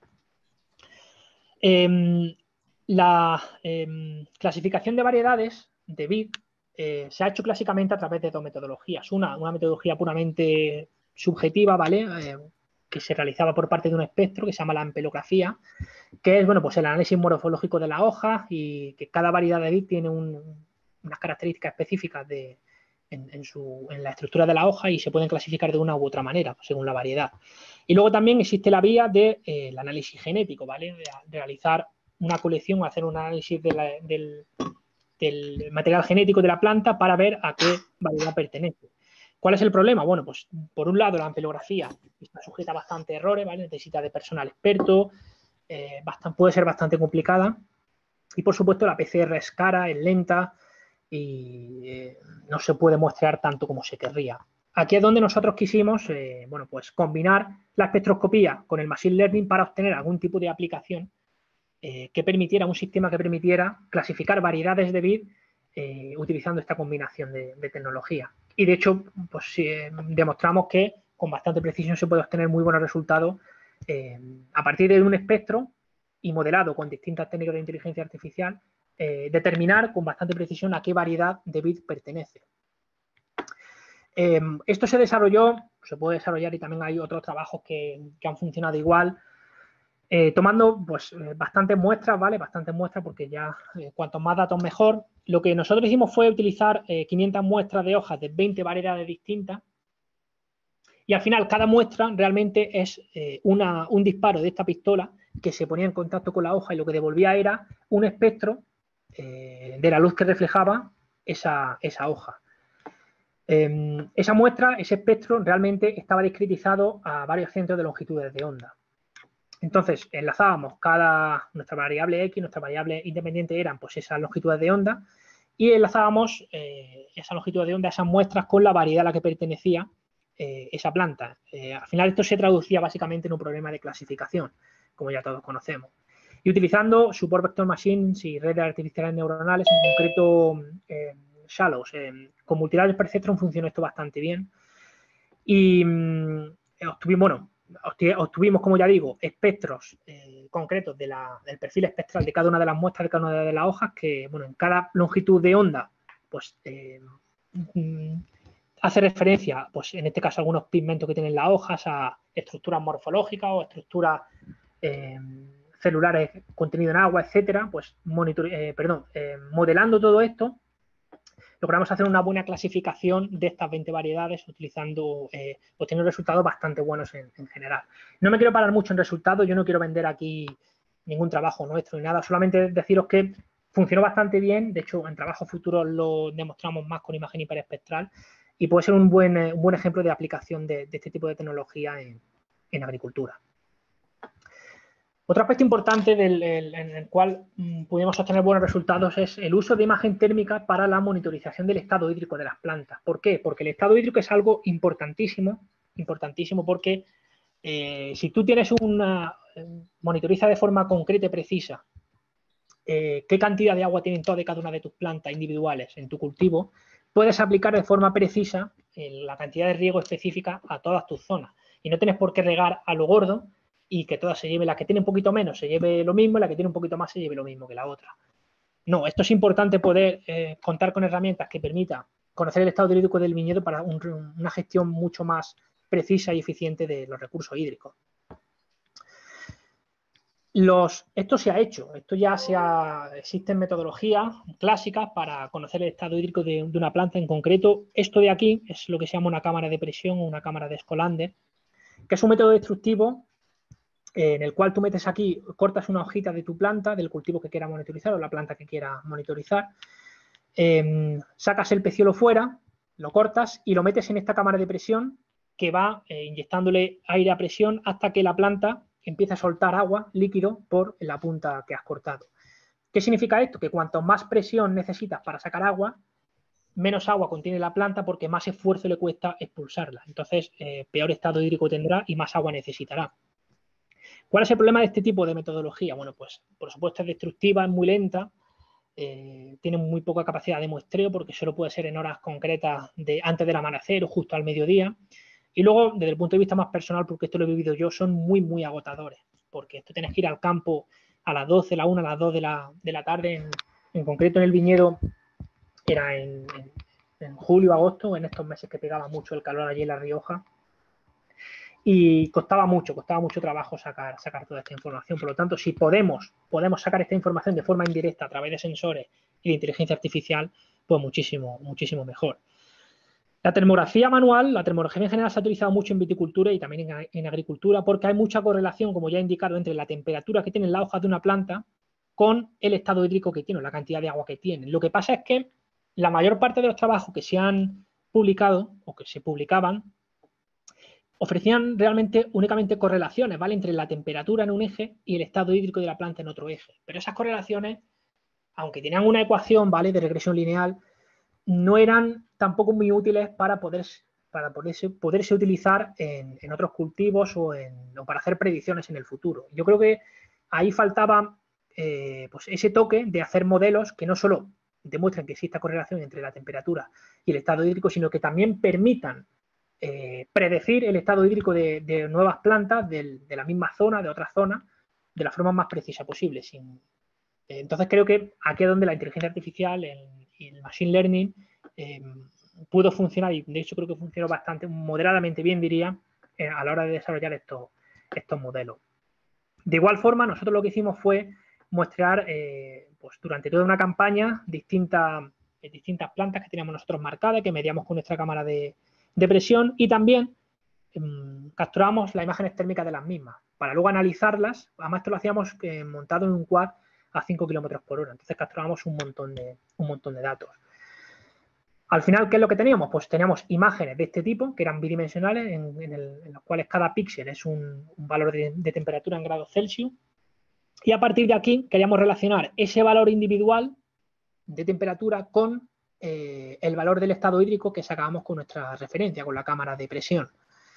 La clasificación de variedades de vid se ha hecho clásicamente a través de dos metodologías. Una metodología puramente subjetiva, ¿vale? Que se realizaba por parte de un espectro que se llama la ampelografía, que es, bueno, pues el análisis morfológico de la hoja y que cada variedad de vid tiene unas características específicas en la estructura de la hoja y se pueden clasificar de una u otra manera según la variedad. Y luego también existe la vía del análisis genético, ¿vale? De realizar una colección, hacer un análisis del material genético de la planta para ver a qué variedad pertenece. ¿Cuál es el problema? Bueno, pues por un lado la ampelografía está sujeta a bastante errores, ¿vale? Necesita de personal experto, puede ser bastante complicada y por supuesto la PCR es cara, es lenta y no se puede muestrear tanto como se querría. Aquí es donde nosotros quisimos, bueno, pues combinar la espectroscopía con el machine learning para obtener algún tipo de aplicación que permitiera, un sistema que permitiera clasificar variedades de vid utilizando esta combinación de tecnología. Y de hecho, pues demostramos que con bastante precisión se puede obtener muy buenos resultados a partir de un espectro y modelado con distintas técnicas de inteligencia artificial determinar con bastante precisión a qué variedad de vid pertenece. Esto se desarrolló, se puede desarrollar y también hay otros trabajos que han funcionado igual, tomando pues bastantes muestras, ¿vale? Bastantes muestras porque ya cuanto más datos mejor. Lo que nosotros hicimos fue utilizar 500 muestras de hojas de 20 variedades distintas y al final cada muestra realmente es un disparo de esta pistola que se ponía en contacto con la hoja y lo que devolvía era un espectro de la luz que reflejaba esa hoja. Esa muestra, ese espectro, realmente estaba discretizado a varios centros de longitudes de onda. Entonces, enlazábamos nuestra variable X, nuestra variable independiente eran pues esas longitudes de onda y enlazábamos esa longitud de onda, esas muestras con la variedad a la que pertenecía esa planta. Al final esto se traducía básicamente en un problema de clasificación, como ya todos conocemos. Y utilizando Support Vector Machines y redes artificiales neuronales, en concreto Shallows, con multilayer perceptron funcionó esto bastante bien. Y obtuvimos, como ya digo, espectros concretos del perfil espectral de cada una de las muestras de cada una de las hojas que, bueno, en cada longitud de onda, pues hace referencia, pues en este caso, a algunos pigmentos que tienen las hojas, a estructuras morfológicas o estructuras celulares, contenido en agua, etcétera. Pues modelando todo esto, logramos hacer una buena clasificación de estas 20 variedades obteniendo resultados bastante buenos en general. No me quiero parar mucho en resultados, yo no quiero vender aquí ningún trabajo nuestro ni nada, solamente deciros que funcionó bastante bien. De hecho, en trabajos futuros lo demostramos más con imagen hiperespectral y puede ser un buen ejemplo de aplicación de este tipo de tecnología en agricultura. Otro aspecto importante en el cual pudimos obtener buenos resultados es el uso de imagen térmica para la monitorización del estado hídrico de las plantas. ¿Por qué? Porque el estado hídrico es algo importantísimo porque si tú tienes monitoriza de forma concreta y precisa qué cantidad de agua tienen todas y cada una de tus plantas individuales en tu cultivo, puedes aplicar de forma precisa la cantidad de riego específica a todas tus zonas. Y no tienes por qué regar a lo gordo y que todas se lleven, la que tiene un poquito menos se lleve lo mismo y la que tiene un poquito más se lleve lo mismo que la otra. No, esto es importante poder contar con herramientas que permitan conocer el estado hídrico del viñedo para una gestión mucho más precisa y eficiente de los recursos hídricos. Esto se ha hecho, existen metodologías clásicas para conocer el estado hídrico de una planta en concreto. Esto de aquí es lo que se llama una cámara de presión o una cámara de Scolander, que es un método destructivo en el cual tú metes aquí, cortas una hojita de tu planta, del cultivo que quieras monitorizar o la planta que quieras monitorizar, sacas el peciolo fuera, lo cortas y lo metes en esta cámara de presión que va inyectándole aire a presión hasta que la planta empieza a soltar agua, líquido, por la punta que has cortado. ¿Qué significa esto? Que cuanto más presión necesitas para sacar agua, menos agua contiene la planta porque más esfuerzo le cuesta expulsarla. Entonces, peor estado hídrico tendrá y más agua necesitará. ¿Cuál es el problema de este tipo de metodología? Bueno, pues por supuesto es destructiva, es muy lenta, tiene muy poca capacidad de muestreo porque solo puede ser en horas concretas antes del amanecer o justo al mediodía. Y luego, desde el punto de vista más personal, porque esto lo he vivido yo, son muy, muy agotadores. Porque esto tienes que ir al campo a las 12, la 1, a las 2 de la tarde. En concreto, en el viñedo, era en julio, agosto, en estos meses que pegaba mucho el calor allí en La Rioja. Y costaba mucho trabajo sacar toda esta información. Por lo tanto, si podemos sacar esta información de forma indirecta a través de sensores y de inteligencia artificial, pues muchísimo, muchísimo mejor. La termografía manual, la termografía en general se ha utilizado mucho en viticultura y también en agricultura porque hay mucha correlación, como ya he indicado, entre la temperatura que tienen las hojas de una planta con el estado hídrico que tiene, la cantidad de agua que tienen. Lo que pasa es que la mayor parte de los trabajos que se han publicado o que se publicaban ofrecían realmente únicamente correlaciones, ¿vale?, entre la temperatura en un eje y el estado hídrico de la planta en otro eje. Pero esas correlaciones, aunque tenían una ecuación, ¿vale?, de regresión lineal, no eran tampoco muy útiles para poderse utilizar en otros cultivos o para hacer predicciones en el futuro. Yo creo que ahí faltaba pues ese toque de hacer modelos que no solo demuestren que exista correlación entre la temperatura y el estado hídrico, sino que también permitan predecir el estado hídrico de nuevas plantas de la misma zona, de otras zonas, de la forma más precisa posible, sin Entonces creo que aquí es donde la inteligencia artificial y el machine learning pudo funcionar, y de hecho creo que funcionó bastante, moderadamente bien, diría, a la hora de desarrollar estos modelos. De igual forma, nosotros lo que hicimos fue muestrear pues durante toda una campaña distintas plantas que teníamos nosotros marcadas, que medíamos con nuestra cámara de presión, y también capturamos las imágenes térmicas de las mismas para luego analizarlas. Además, esto lo hacíamos montado en un quad a 5 km por hora. Entonces capturábamos un montón de datos. Al final, ¿qué es lo que teníamos? Pues teníamos imágenes de este tipo, que eran bidimensionales, en los cuales cada píxel es un valor de temperatura en grados Celsius. Y a partir de aquí queríamos relacionar ese valor individual de temperatura con el valor del estado hídrico que sacábamos con nuestra referencia, con la cámara de presión.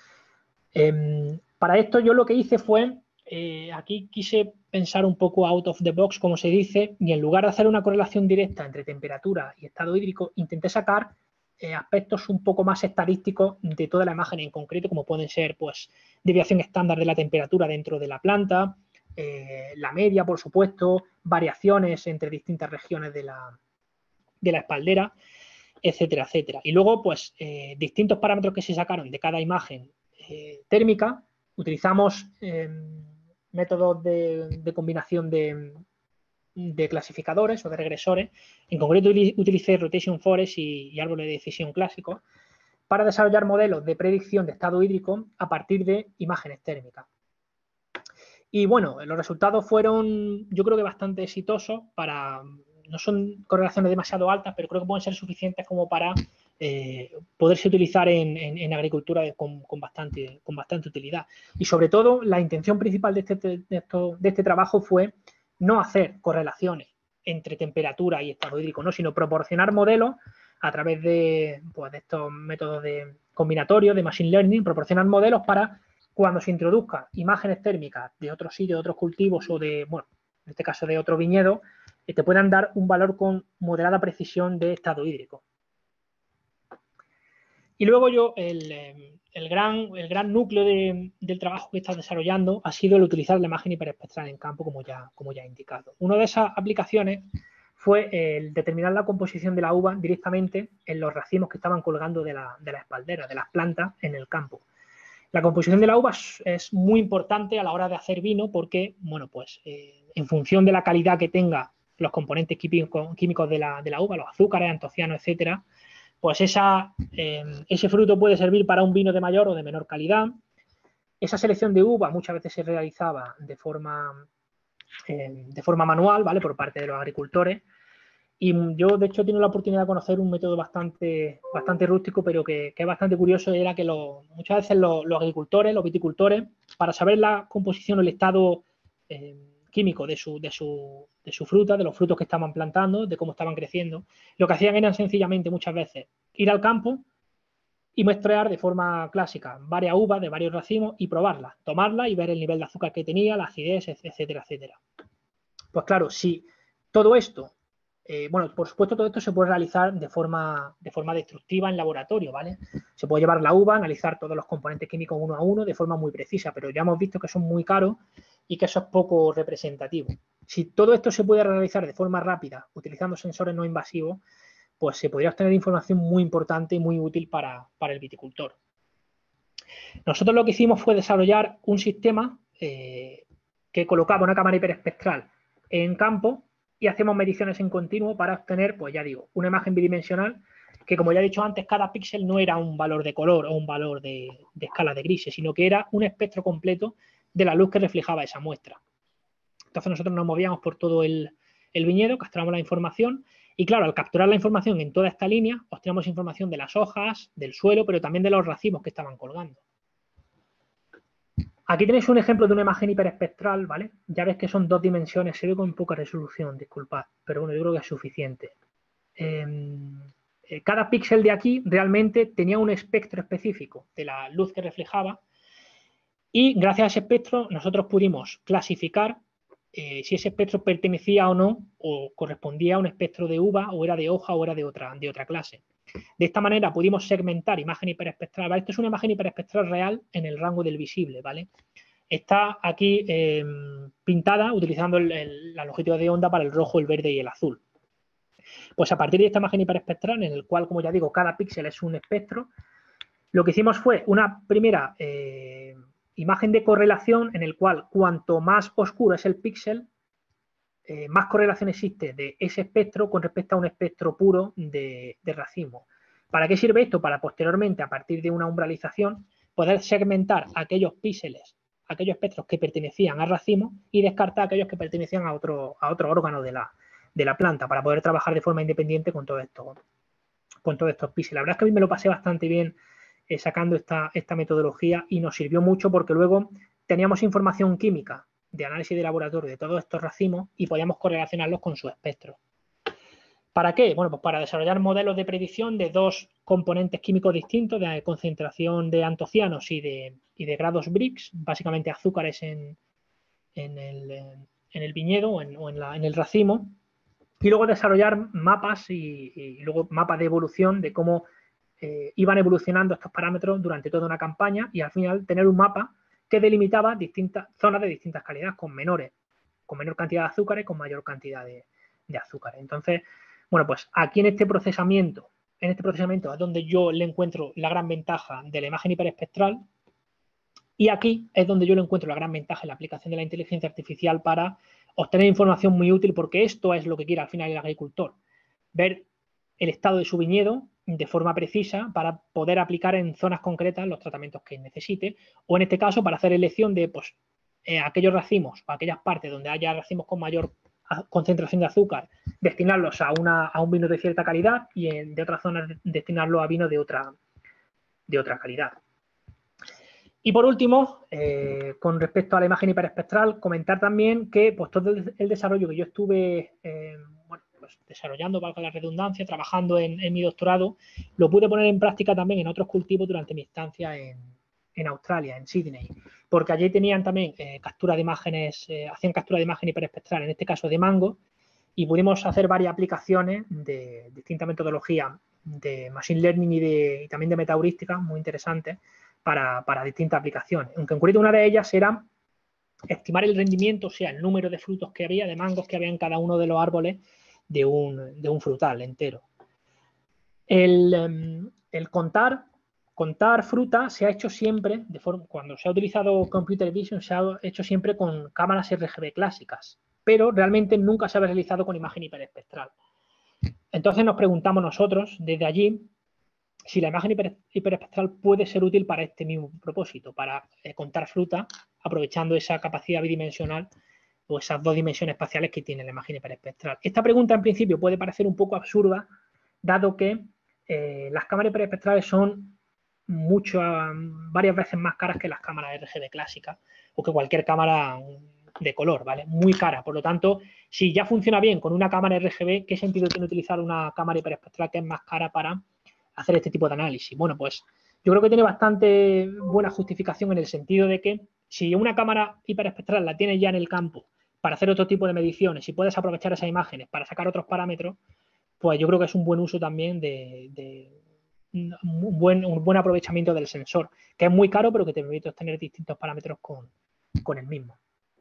Para esto yo lo que hice fue, aquí quise pensar un poco out of the box, como se dice, y en lugar de hacer una correlación directa entre temperatura y estado hídrico, intenté sacar aspectos un poco más estadísticos de toda la imagen en concreto, como pueden ser pues desviación estándar de la temperatura dentro de la planta, la media, por supuesto, variaciones entre distintas regiones de la espaldera, etcétera, etcétera. Y luego, pues, distintos parámetros que se sacaron de cada imagen térmica. Utilizamos métodos de combinación de clasificadores o de regresores. En concreto, utilicé Rotation Forest y árboles de decisión clásicos para desarrollar modelos de predicción de estado hídrico a partir de imágenes térmicas. Y bueno, los resultados fueron, yo creo que bastante exitosos. No son correlaciones demasiado altas, pero creo que pueden ser suficientes como para poderse utilizar en agricultura con bastante utilidad. Y sobre todo, la intención principal de este trabajo fue no hacer correlaciones entre temperatura y estado hídrico, ¿no? Sino proporcionar modelos a través de estos métodos combinatorios de machine learning, proporcionar modelos para cuando se introduzcan imágenes térmicas de otros sitios, de otros cultivos o en este caso de otro viñedo, te puedan dar un valor con moderada precisión de estado hídrico. Y luego el gran núcleo del trabajo que he estado desarrollando ha sido el utilizar la imagen hiperespectral en campo, como ya he indicado. Una de esas aplicaciones fue el determinar la composición de la uva directamente en los racimos que estaban colgando de la espaldera, de las plantas en el campo. La composición de la uva es muy importante a la hora de hacer vino porque, bueno, pues en función de la calidad que tenga los componentes químicos de la uva, los azúcares, antocianos, etcétera, pues ese fruto puede servir para un vino de mayor o de menor calidad. Esa selección de uva muchas veces se realizaba de forma manual, ¿vale? Por parte de los agricultores. Y yo, de hecho, he tenido la oportunidad de conocer un método bastante rústico, pero que es bastante curioso, era que muchas veces los agricultores, los viticultores, para saber la composición o el estado químico de su fruta, de los frutos que estaban plantando, de cómo estaban creciendo, lo que hacían era sencillamente muchas veces ir al campo y muestrear de forma clásica varias uvas de varios racimos y probarlas, tomarlas y ver el nivel de azúcar que tenía, la acidez, etcétera, etcétera. Pues claro, si todo esto por supuesto, todo esto se puede realizar de forma destructiva en laboratorio, ¿vale? Se puede llevar la uva, analizar todos los componentes químicos uno a uno de forma muy precisa, pero ya hemos visto que son muy caros y que eso es poco representativo. Si todo esto se puede realizar de forma rápida, utilizando sensores no invasivos, pues se podría obtener información muy importante y muy útil para el viticultor. Nosotros lo que hicimos fue desarrollar un sistema que colocaba una cámara hiperespectral en campo y hacemos mediciones en continuo para obtener, pues ya digo, una imagen bidimensional que, como ya he dicho antes, cada píxel no era un valor de color o un valor de escala de grises, sino que era un espectro completo de la luz que reflejaba esa muestra. Entonces nosotros nos movíamos por todo el viñedo, capturamos la información y, claro, al capturar la información en toda esta línea, obtenemos información de las hojas, del suelo, pero también de los racimos que estaban colgando. Aquí tenéis un ejemplo de una imagen hiperespectral, ¿vale? Ya ves que son 2 dimensiones, se ve con poca resolución, disculpad, pero bueno, yo creo que es suficiente. Cada píxel de aquí realmente tenía un espectro específico de la luz que reflejaba y gracias a ese espectro nosotros pudimos clasificar si ese espectro pertenecía o no o correspondía a un espectro de uva o era de hoja o era de otra clase. De esta manera pudimos segmentar imagen hiperespectral, ¿vale? Esto es una imagen hiperespectral real en el rango del visible, ¿vale? está aquí pintada utilizando la longitud de onda para el rojo, el verde y el azul. Pues a partir de esta imagen hiperespectral, en el cual, como ya digo, cada píxel es un espectro, lo que hicimos fue una primera imagen de correlación en el cual cuanto más oscuro es el píxel, más correlación existe de ese espectro con respecto a un espectro puro de racimo. ¿Para qué sirve esto? Para posteriormente, a partir de una umbralización, poder segmentar aquellos píxeles, aquellos espectros que pertenecían a racimo y descartar aquellos que pertenecían a otro órgano de la planta, para poder trabajar de forma independiente con todos estos píxeles. La verdad es que a mí me lo pasé bastante bien sacando esta metodología y nos sirvió mucho porque luego teníamos información química de análisis de laboratorio de todos estos racimos y podíamos correlacionarlos con su espectro. ¿Para qué? Bueno, pues para desarrollar modelos de predicción de dos componentes químicos distintos, de concentración de antocianos y de grados Brix, básicamente azúcares en el viñedo o en el racimo, y luego desarrollar mapas y luego mapas de evolución de cómo iban evolucionando estos parámetros durante toda una campaña y al final tener un mapa que delimitaba distintas zonas de distintas calidades con menor cantidad de azúcares, con mayor cantidad de azúcares. Entonces, bueno, pues aquí en este procesamiento es donde yo le encuentro la gran ventaja de la imagen hiperespectral y aquí es donde yo le encuentro la gran ventaja en la aplicación de la inteligencia artificial para obtener información muy útil, porque esto es lo que quiere al final el agricultor, ver el estado de su viñedo de forma precisa para poder aplicar en zonas concretas los tratamientos que necesite, o en este caso para hacer elección de pues, aquellos racimos o aquellas partes donde haya racimos con mayor concentración de azúcar, destinarlos a un vino de cierta calidad y de otras zonas destinarlo a vino de otra calidad. Y por último, con respecto a la imagen hiperespectral, comentar también que pues, todo el desarrollo que yo estuve pues, desarrollando, valga la redundancia, trabajando en mi doctorado, lo pude poner en práctica también en otros cultivos durante mi estancia en Australia, en Sydney, porque allí tenían también captura de imágenes, hacían captura de imagen hiperespectral, en este caso de mango, y pudimos hacer varias aplicaciones de distintas metodologías de machine learning y también de metaheurística muy interesantes para distintas aplicaciones. Aunque en concreto una de ellas era estimar el rendimiento, o sea, el número de frutos que había, de mangos que había en cada uno de los árboles de un frutal entero. El contar fruta se ha hecho siempre, cuando se ha utilizado Computer Vision, se ha hecho siempre con cámaras RGB clásicas, pero realmente nunca se ha realizado con imagen hiperespectral. Entonces nos preguntamos nosotros, desde allí, si la imagen hiperespectral puede ser útil para este mismo propósito, para contar fruta, aprovechando esa capacidad bidimensional o esas dos dimensiones espaciales que tiene la imagen hiperespectral. Esta pregunta, en principio, puede parecer un poco absurda, dado que las cámaras hiperespectrales son varias veces más caras que las cámaras RGB clásicas o que cualquier cámara de color, ¿vale? Muy cara. Por lo tanto, si ya funciona bien con una cámara RGB, ¿qué sentido tiene utilizar una cámara hiperespectral que es más cara para hacer este tipo de análisis? Bueno, pues yo creo que tiene bastante buena justificación en el sentido de que si una cámara hiperespectral la tienes ya en el campo para hacer otro tipo de mediciones y puedes aprovechar esas imágenes para sacar otros parámetros, pues yo creo que es un buen uso también un buen aprovechamiento del sensor, que es muy caro, pero que te permite obtener distintos parámetros con el mismo.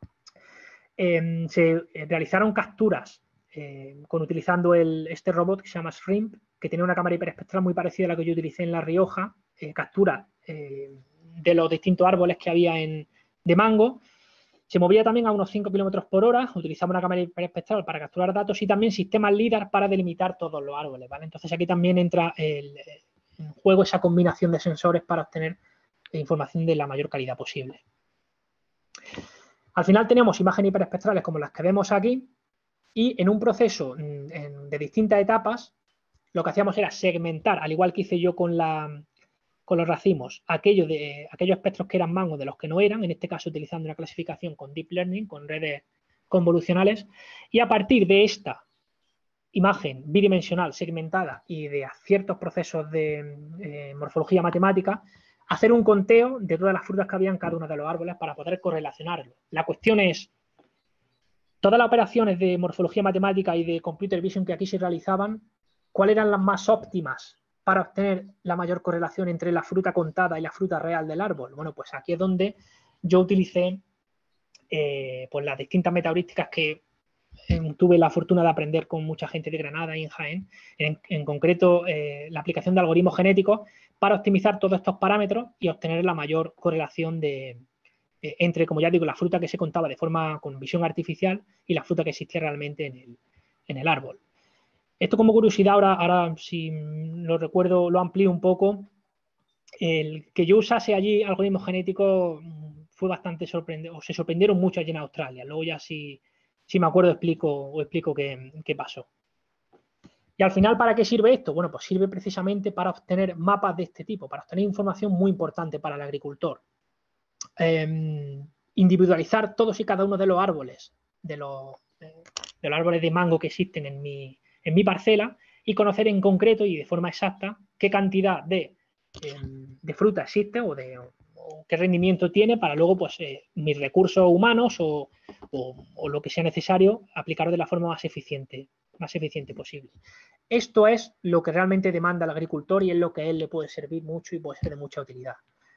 Se realizaron capturas utilizando este robot que se llama Shrimp, que tiene una cámara hiperespectral muy parecida a la que yo utilicé en La Rioja, captura de los distintos árboles que había de mango. Se movía también a unos 5 km por hora, utilizaba una cámara hiperespectral para capturar datos y también sistemas LIDAR para delimitar todos los árboles, ¿vale? Entonces aquí también entra en juego esa combinación de sensores para obtener información de la mayor calidad posible. Al final tenemos imágenes hiperespectrales como las que vemos aquí y en un proceso de distintas etapas lo que hacíamos era segmentar, al igual que hice yo con los racimos, aquellos espectros que eran mango de los que no eran, en este caso utilizando una clasificación con Deep Learning, con redes convolucionales, y a partir de esta imagen bidimensional segmentada y de ciertos procesos de morfología matemática, hacer un conteo de todas las frutas que había en cada uno de los árboles para poder correlacionarlo. La cuestión es, todas las operaciones de morfología matemática y de Computer Vision que aquí se realizaban, ¿cuáles eran las más óptimas para obtener la mayor correlación entre la fruta contada y la fruta real del árbol? Bueno, pues aquí es donde yo utilicé pues las distintas metaheurísticas que tuve la fortuna de aprender con mucha gente de Granada y en Jaén, en concreto la aplicación de algoritmos genéticos para optimizar todos estos parámetros y obtener la mayor correlación entre, como ya digo, la fruta que se contaba de forma con visión artificial y la fruta que existía realmente en el árbol. Esto como curiosidad, ahora si lo recuerdo, lo amplío un poco. El que yo usase allí algoritmos genéticos fue bastante sorprendente, o se sorprendieron mucho allí en Australia. Luego ya si me acuerdo explico qué pasó. Y al final, ¿para qué sirve esto? Bueno, pues sirve precisamente para obtener mapas de este tipo, para obtener información muy importante para el agricultor. Individualizar todos y cada uno de los árboles, de los árboles de mango que existen en mi parcela y conocer en concreto y de forma exacta qué cantidad de fruta existe o qué rendimiento tiene para luego pues mis recursos humanos o lo que sea necesario aplicarlo de la forma más eficiente posible. Esto es lo que realmente demanda el agricultor y es lo que a él le puede servir mucho y puede ser de mucha utilidad.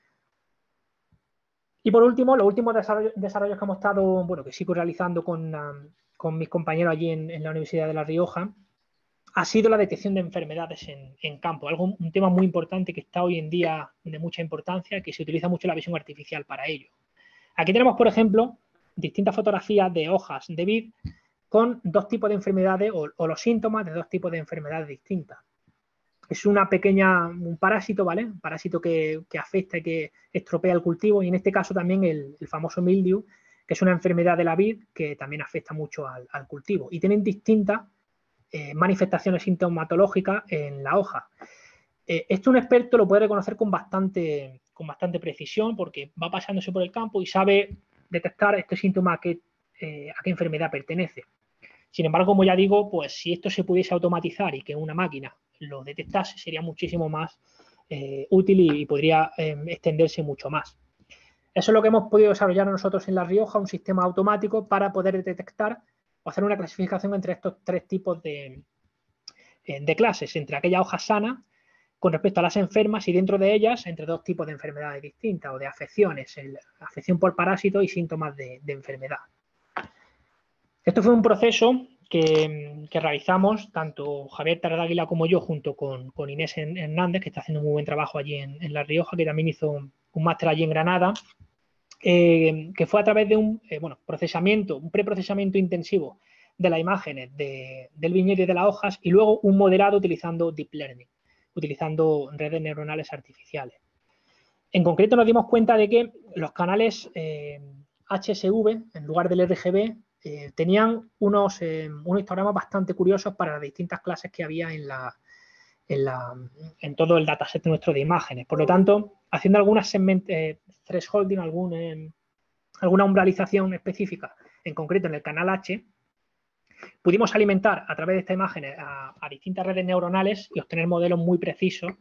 Y por último, los últimos desarrollos que hemos estado, bueno, que sigo realizando con mis compañeros allí en la Universidad de La Rioja, ha sido la detección de enfermedades en campo, un tema muy importante que está hoy en día de mucha importancia, que se utiliza mucho la visión artificial para ello. Aquí tenemos, por ejemplo, distintas fotografías de hojas de vid con dos tipos de enfermedades o los síntomas de dos tipos de enfermedades distintas. Es un parásito, ¿vale? Un parásito que afecta y que estropea el cultivo y en este caso también el famoso mildew, que es una enfermedad de la vid que también afecta mucho al cultivo y tienen distintas manifestaciones sintomatológicas en la hoja. Esto un experto lo puede reconocer con bastante precisión porque va pasándose por el campo y sabe detectar este síntoma a qué enfermedad pertenece. Sin embargo, como ya digo, pues si esto se pudiese automatizar y que una máquina lo detectase, sería muchísimo más útil y podría extenderse mucho más. Eso es lo que hemos podido desarrollar nosotros en La Rioja, un sistema automático para poder detectar o hacer una clasificación entre estos tres tipos de clases, entre aquellas hojas sanas con respecto a las enfermas y dentro de ellas entre dos tipos de enfermedades distintas o de afecciones, afección por parásito y síntomas de enfermedad. Esto fue un proceso que realizamos tanto Javier Tardáguila como yo junto con Inés Hernández, que está haciendo un muy buen trabajo allí en La Rioja, que también hizo un máster allí en Granada, que fue a través de un preprocesamiento intensivo de las imágenes del viñedo y de las hojas y luego un modelado utilizando Deep Learning, utilizando redes neuronales artificiales. En concreto nos dimos cuenta de que los canales HSV, en lugar del RGB, tenían unos histogramas bastante curiosos para las distintas clases que había en todo el dataset nuestro de imágenes. Por lo tanto, haciendo algunas thresholding, alguna umbralización específica, en concreto en el canal H, pudimos alimentar a través de estas imágenes a distintas redes neuronales y obtener modelos muy precisos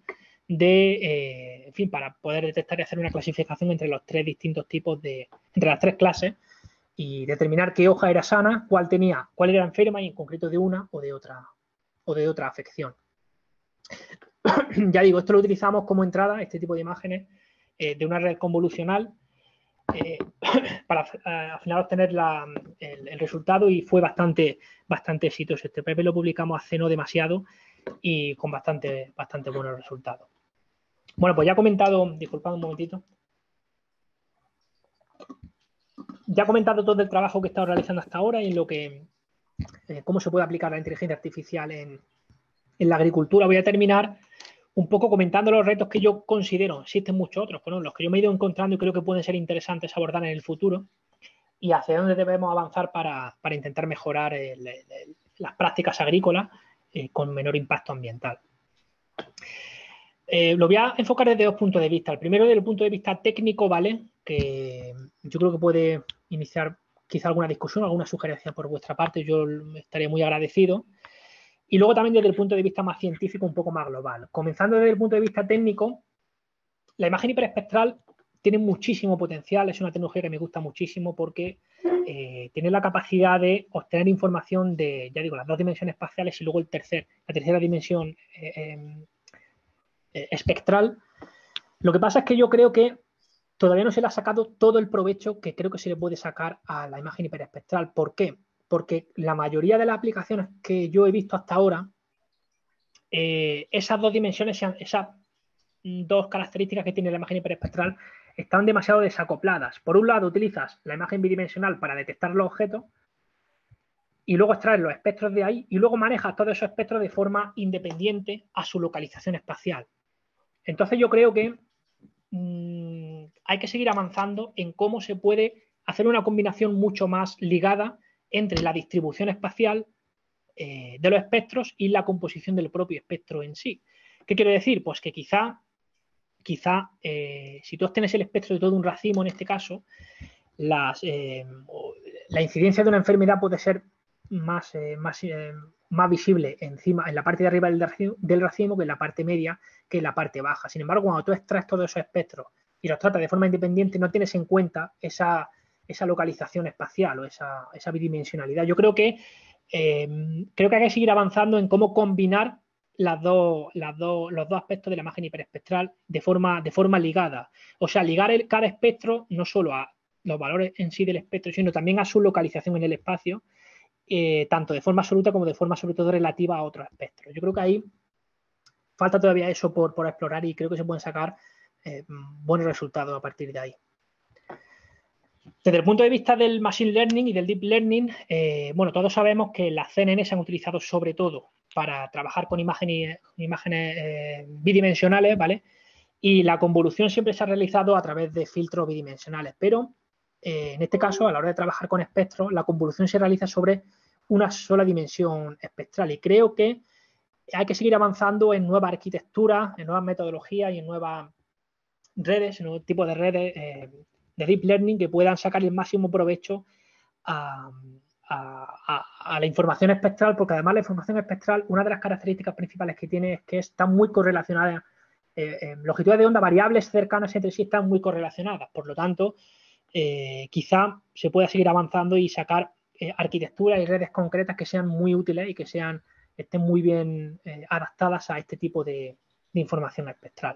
para poder detectar y hacer una clasificación entre los tres distintos tipos entre las tres clases y determinar qué hoja era sana, cuál era enferma y en concreto de una o de otra afección. Ya digo, esto lo utilizamos como entrada, este tipo de imágenes, de una red convolucional para al final obtener el resultado y fue bastante exitoso. Este paper lo publicamos hace no demasiado y con bastante buenos resultados. Bueno, pues ya he comentado, disculpad un momentito. Ya he comentado todo el trabajo que he estado realizando hasta ahora y en cómo se puede aplicar la inteligencia artificial en la agricultura. Voy a terminar un poco comentando los retos que yo considero, existen muchos otros, pero los que yo me he ido encontrando y creo que pueden ser interesantes abordar en el futuro y hacia dónde debemos avanzar para intentar mejorar las prácticas agrícolas con menor impacto ambiental. Lo voy a enfocar desde dos puntos de vista. El primero, desde el punto de vista técnico, ¿vale? Que yo creo que puede iniciar quizá alguna discusión, alguna sugerencia por vuestra parte. Yo estaría muy agradecido. Y luego también desde el punto de vista más científico, un poco más global. Comenzando desde el punto de vista técnico, la imagen hiperespectral tiene muchísimo potencial. Es una tecnología que me gusta muchísimo porque tiene la capacidad de obtener información de, ya digo, las dos dimensiones espaciales y luego la tercera dimensión espectral. Lo que pasa es que yo creo que todavía no se le ha sacado todo el provecho que creo que se le puede sacar a la imagen hiperespectral. ¿Por qué? Porque la mayoría de las aplicaciones que yo he visto hasta ahora, esas dos dimensiones, esas dos características que tiene la imagen hiperespectral están demasiado desacopladas. Por un lado, utilizas la imagen bidimensional para detectar los objetos y luego extraes los espectros de ahí y luego manejas todos esos espectros de forma independiente a su localización espacial. Entonces yo creo que hay que seguir avanzando en cómo se puede hacer una combinación mucho más ligada entre la distribución espacial de los espectros y la composición del propio espectro en sí. ¿Qué quiero decir? Pues que quizá si tú obtienes el espectro de todo un racimo, en este caso, la incidencia de una enfermedad puede ser más visible encima, en la parte de arriba del racimo que en la parte media, que en la parte baja. Sin embargo, cuando tú extraes todos esos espectros y los tratas de forma independiente, no tienes en cuenta esa localización espacial o esa bidimensionalidad. Yo creo que hay que seguir avanzando en cómo combinar los dos aspectos de la imagen hiperespectral de forma ligada. O sea, ligar cada espectro no solo a los valores en sí del espectro, sino también a su localización en el espacio, tanto de forma absoluta como de forma sobre todo relativa a otros espectros. Yo creo que ahí falta todavía eso por explorar y creo que se pueden sacar buenos resultados a partir de ahí. Desde el punto de vista del Machine Learning y del Deep Learning, bueno, todos sabemos que las CNN se han utilizado sobre todo para trabajar con imágenes bidimensionales, ¿vale? Y la convolución siempre se ha realizado a través de filtros bidimensionales, pero en este caso, a la hora de trabajar con espectros, la convolución se realiza sobre una sola dimensión espectral y creo que hay que seguir avanzando en nuevas arquitecturas, en nuevas metodologías y en nuevas redes, en nuevos tipos de redes de Deep Learning que puedan sacar el máximo provecho a la información espectral, porque además la información espectral, una de las características principales que tiene es que está muy correlacionada. Longitudes de onda variables cercanas entre sí están muy correlacionadas, por lo tanto, quizá se pueda seguir avanzando y sacar arquitecturas y redes concretas que sean muy útiles y que estén muy bien adaptadas a este tipo de información espectral.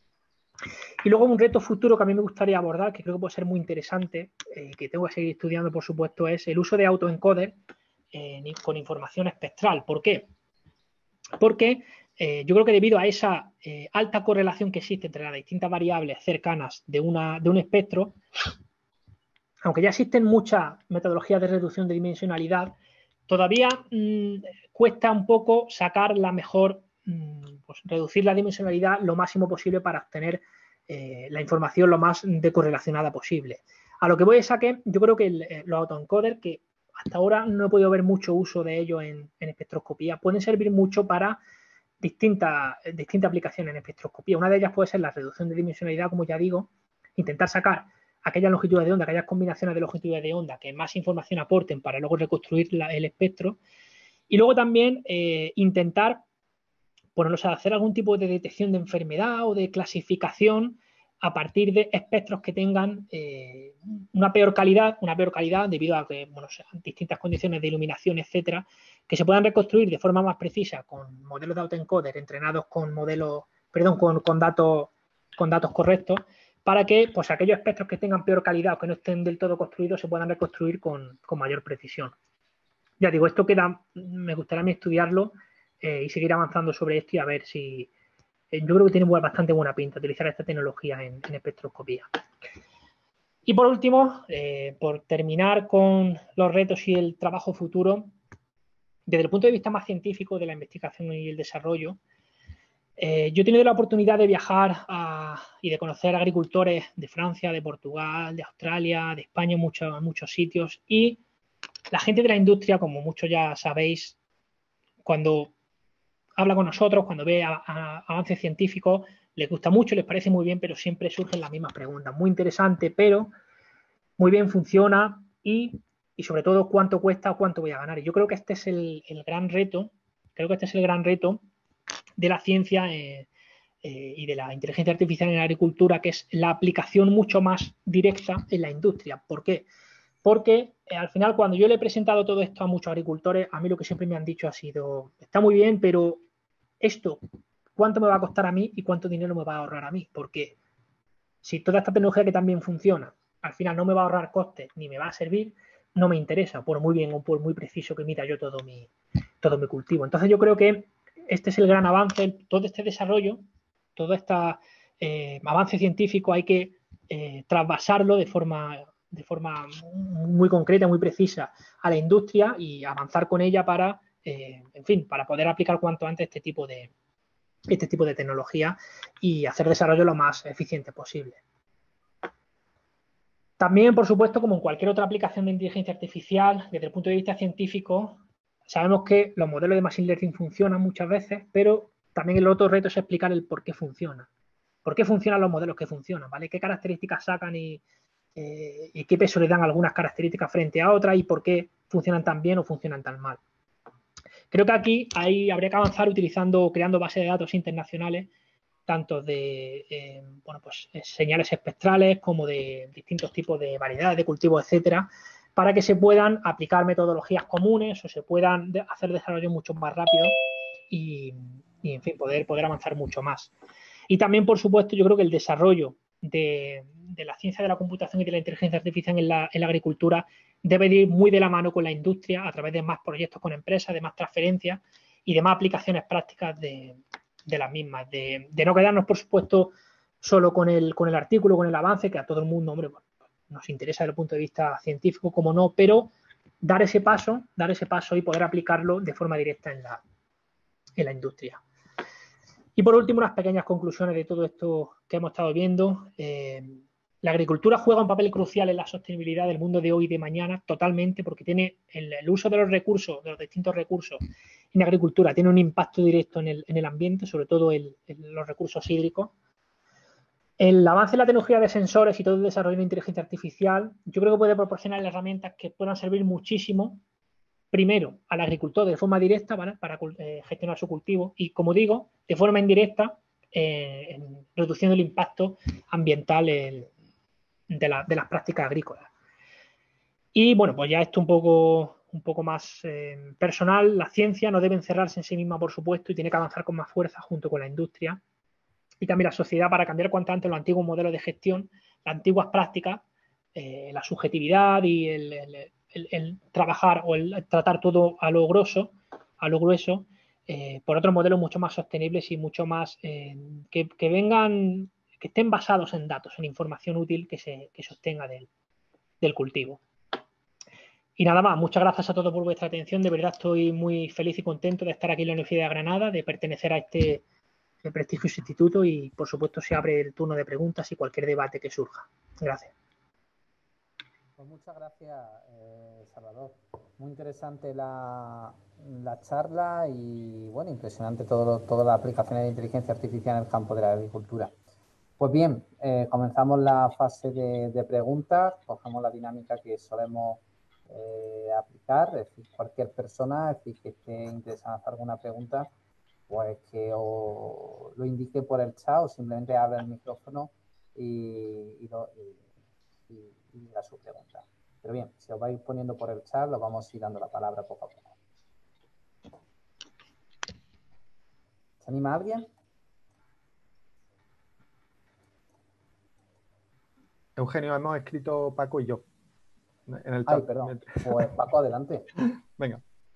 Y luego un reto futuro que a mí me gustaría abordar, que creo que puede ser muy interesante, que tengo que seguir estudiando, por supuesto, es el uso de autoencoder con información espectral. ¿Por qué? Porque yo creo que debido a esa alta correlación que existe entre las distintas variables cercanas de un espectro, aunque ya existen muchas metodologías de reducción de dimensionalidad, todavía cuesta un poco sacar la mejor, pues reducir la dimensionalidad lo máximo posible para obtener la información lo más decorrelacionada posible. A lo que voy es a que yo creo que los autoencoders, que hasta ahora no he podido ver mucho uso de ellos en espectroscopía, pueden servir mucho para distintas aplicaciones en espectroscopía. Una de ellas puede ser la reducción de dimensionalidad, como ya digo, intentar sacar aquellas longitudes de onda, aquellas combinaciones de longitudes de onda que más información aporten para luego reconstruir el espectro. Y luego también intentar hacer algún tipo de detección de enfermedad o de clasificación a partir de espectros que tengan una peor calidad debido a que distintas condiciones de iluminación, etcétera, que se puedan reconstruir de forma más precisa con modelos de autoencoder entrenados con datos correctos, para que pues aquellos espectros que tengan peor calidad o que no estén del todo construidos se puedan reconstruir con mayor precisión. Ya digo, esto me gustaría a mí estudiarlo y seguir avanzando sobre esto y a ver si... yo creo que tiene bastante buena pinta utilizar esta tecnología en espectroscopía. Y por último, por terminar con los retos y el trabajo futuro, desde el punto de vista más científico de la investigación y el desarrollo, yo he tenido la oportunidad de viajar y de conocer agricultores de Francia, de Portugal, de Australia, de España, en muchos sitios, y la gente de la industria, como muchos ya sabéis, cuando habla con nosotros, cuando ve avances científicos, les gusta mucho, les parece muy bien, pero siempre surgen las mismas preguntas. Muy interesante, pero muy bien funciona y sobre todo cuánto cuesta o cuánto voy a ganar. Y yo creo que este es el gran reto, de la ciencia y de la inteligencia artificial en la agricultura, que es la aplicación mucho más directa en la industria. ¿Por qué? Porque al final, cuando yo le he presentado todo esto a muchos agricultores, a mí lo que siempre me han dicho ha sido, está muy bien, pero esto, ¿cuánto me va a costar a mí y cuánto dinero me va a ahorrar a mí? Porque Si toda esta tecnología que también funciona, al final no me va a ahorrar costes ni me va a servir, no me interesa, por muy bien o por muy preciso que mida yo todo mi cultivo. Entonces yo creo que este es el gran avance, todo este desarrollo, todo este avance científico hay que trasvasarlo de forma muy concreta, muy precisa a la industria y avanzar con ella para, en fin, para poder aplicar cuanto antes este tipo de tecnología y hacer desarrollo lo más eficiente posible. También, por supuesto, como en cualquier otra aplicación de inteligencia artificial, desde el punto de vista científico, sabemos que los modelos de Machine Learning funcionan muchas veces, pero también el otro reto es explicar el por qué funcionan. ¿Por qué funcionan los modelos que funcionan? ¿Vale? ¿Qué características sacan y qué peso le dan algunas características frente a otras y por qué funcionan tan bien o funcionan tan mal? Creo que aquí habría que avanzar creando bases de datos internacionales, tanto de señales espectrales como de distintos tipos de variedades de cultivos, etcétera, para que se puedan aplicar metodologías comunes o se puedan hacer desarrollos mucho más rápidos y en fin, poder avanzar mucho más. Y también, por supuesto, yo creo que el desarrollo de la ciencia de la computación y de la inteligencia artificial en la agricultura debe ir muy de la mano con la industria a través de más proyectos con empresas, de más transferencias y de más aplicaciones prácticas de las mismas, de no quedarnos, por supuesto, solo con el artículo, con el avance, que a todo el mundo, hombre, bueno, nos interesa desde el punto de vista científico, como no, pero dar ese paso y poder aplicarlo de forma directa en la industria. Y por último, unas pequeñas conclusiones de todo esto que hemos estado viendo. La agricultura juega un papel crucial en la sostenibilidad del mundo de hoy y de mañana, totalmente, porque tiene el uso de los recursos, de los distintos recursos en agricultura, tiene un impacto directo en el ambiente, sobre todo en los recursos hídricos. El avance en la tecnología de sensores y todo el desarrollo de inteligencia artificial, yo creo que puede proporcionar herramientas que puedan servir muchísimo, primero, al agricultor de forma directa, ¿vale? Para gestionar su cultivo y, como digo, de forma indirecta, reduciendo el impacto ambiental de las prácticas agrícolas. Y bueno, pues ya esto un poco más personal. La ciencia no debe encerrarse en sí misma, por supuesto, y tiene que avanzar con más fuerza junto con la industria y también la sociedad para cambiar cuanto antes los antiguos modelos de gestión, las antiguas prácticas, la subjetividad y el trabajar o el tratar todo a lo grueso, por otros modelos mucho más sostenibles y mucho más que estén basados en datos, en información útil que se obtenga del cultivo. Y nada más, muchas gracias a todos por vuestra atención. De verdad estoy muy feliz y contento de estar aquí en la Universidad de Granada, de pertenecer a este prestigioso instituto y, por supuesto, se abre el turno de preguntas y cualquier debate que surja. Gracias. Pues muchas gracias, Salvador. Muy interesante la charla y, bueno, impresionante todas las aplicaciones de inteligencia artificial en el campo de la agricultura. Pues bien, comenzamos la fase de preguntas, cogemos la dinámica que solemos aplicar, es decir, cualquier persona, es decir, que esté interesada en hacer alguna pregunta, pues que o lo indique por el chat o simplemente abra el micrófono y diga su pregunta. Pero bien, si os vais poniendo por el chat, lo vamos a ir dando la palabra poco a poco. ¿Se anima alguien? Eugenio, hemos escrito Paco y yo. En el chat. Ay, perdón. Pues Paco, adelante. Venga.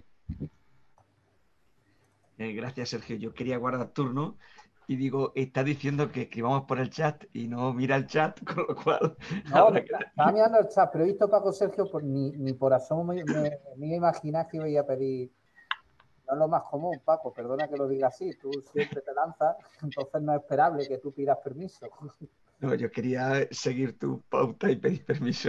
Gracias, Sergio. Yo quería guardar turno y digo, está diciendo que escribamos por el chat y no mira el chat, con lo cual... No, estaba mirando el chat, pero he visto Paco Sergio, ni por asomo me iba a imaginar que iba a pedir. No es lo más común, Paco, perdona que lo diga así, tú siempre te lanzas, entonces no es esperable que tú pidas permiso. No, yo quería seguir tu pauta y pedir permiso.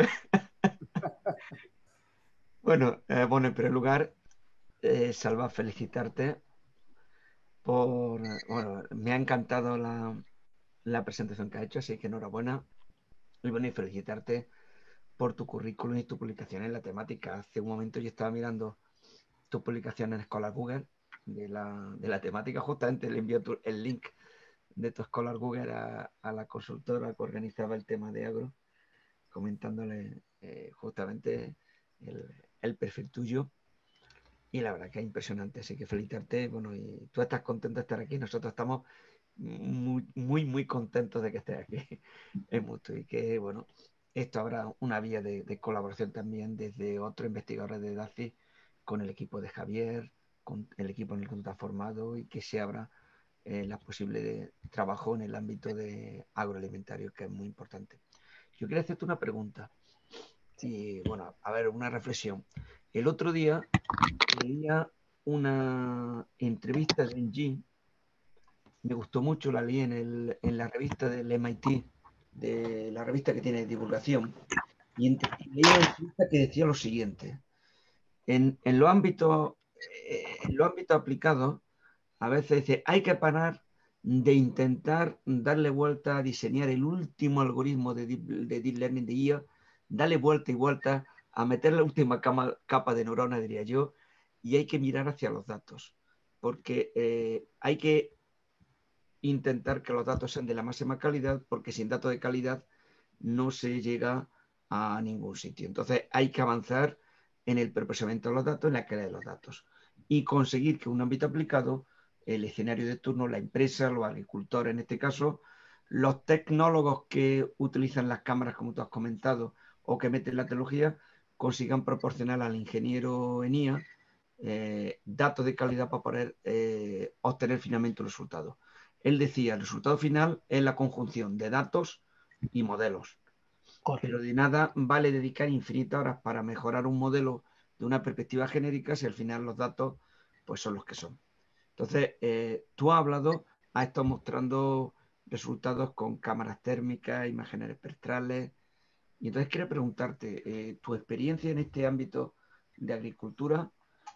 Bueno, en primer lugar, Salva, felicitarte por... Bueno, me ha encantado la presentación que has hecho, así que enhorabuena. Y bueno, y felicitarte por tu currículum y tu publicación en la temática. Hace un momento yo estaba mirando tu publicación en Scholar Google de la temática, justamente le envío el link de tu Scholar Google a la consultora que organizaba el tema de agro, comentándole justamente el perfil tuyo. Y la verdad que es impresionante, así que felicitarte. Bueno, y tú estás contento de estar aquí, nosotros estamos muy contentos de que estés aquí en Mutu y que, bueno, esto habrá una vía de colaboración también desde otros investigadores de DACI con el equipo de Javier, con el equipo en el que tú estás formado y que se abra la posible de trabajo en el ámbito de agroalimentario, que es muy importante. Yo quería hacerte una pregunta y, bueno, a ver, una reflexión. El otro día leía una entrevista de Engin, me gustó mucho, la leí en la revista del MIT, de la revista que tiene divulgación, y leí una entrevista que decía lo siguiente. En los ámbitos aplicados, a veces dice, hay que parar de intentar darle vuelta a diseñar el último algoritmo de deep learning de IA, darle vuelta y vuelta a meter la última capa de neurona, diría yo, y hay que mirar hacia los datos, porque hay que intentar que los datos sean de la máxima calidad, porque sin datos de calidad no se llega a ningún sitio. Entonces hay que avanzar en el procesamiento de los datos, en la calidad de los datos y conseguir que un ámbito aplicado, el escenario de turno, la empresa, los agricultores en este caso, los tecnólogos que utilizan las cámaras, como tú has comentado, o que meten la tecnología, consigan proporcionar al ingeniero en IA datos de calidad para poder obtener finalmente un resultado. Él decía, el resultado final es la conjunción de datos y modelos. Correcto. Pero de nada vale dedicar infinitas horas para mejorar un modelo de una perspectiva genérica si al final los datos pues son los que son. Entonces, tú has estado mostrando resultados con cámaras térmicas, imágenes espectrales, y entonces quiero preguntarte, tu experiencia en este ámbito de agricultura,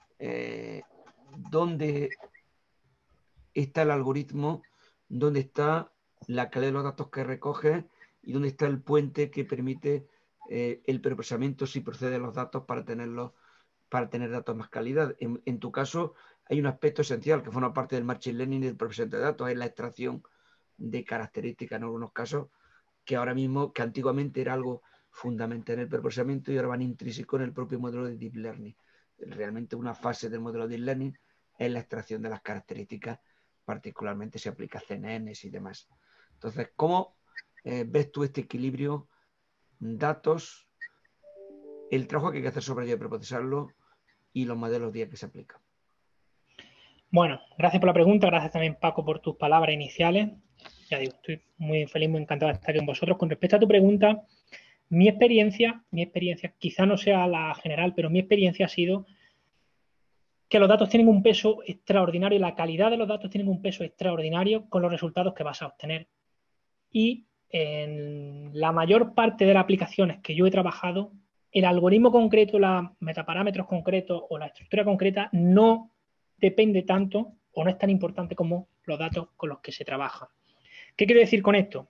¿dónde está el algoritmo? ¿Dónde está la calidad de los datos que recoge? ¿Y dónde está el puente que permite el preprocesamiento si procede los datos para tener datos más calidad? En tu caso, hay un aspecto esencial que forma parte del machine learning y del procesamiento de datos, es la extracción de características en algunos casos, que antiguamente era algo fundamental en el preprocesamiento y ahora van intrínseco en el propio modelo de deep learning. Realmente una fase del modelo de deep learning es la extracción de las características, particularmente si aplica CNNs y demás. Entonces, ¿cómo ves tú este equilibrio? Datos, el trabajo que hay que hacer sobre ello para procesarlo y los modelos de IA que se aplican. Bueno, gracias por la pregunta, gracias también Paco por tus palabras iniciales. Ya digo, estoy muy feliz, muy encantado de estar aquí con vosotros. Con respecto a tu pregunta, mi experiencia, quizá no sea la general, pero mi experiencia ha sido que los datos tienen un peso extraordinario y la calidad de los datos tienen un peso extraordinario con los resultados que vas a obtener. Y en la mayor parte de las aplicaciones que yo he trabajado, el algoritmo concreto, los metaparámetros concretos o la estructura concreta no depende tanto o no es tan importante como los datos con los que se trabaja. ¿Qué quiero decir con esto?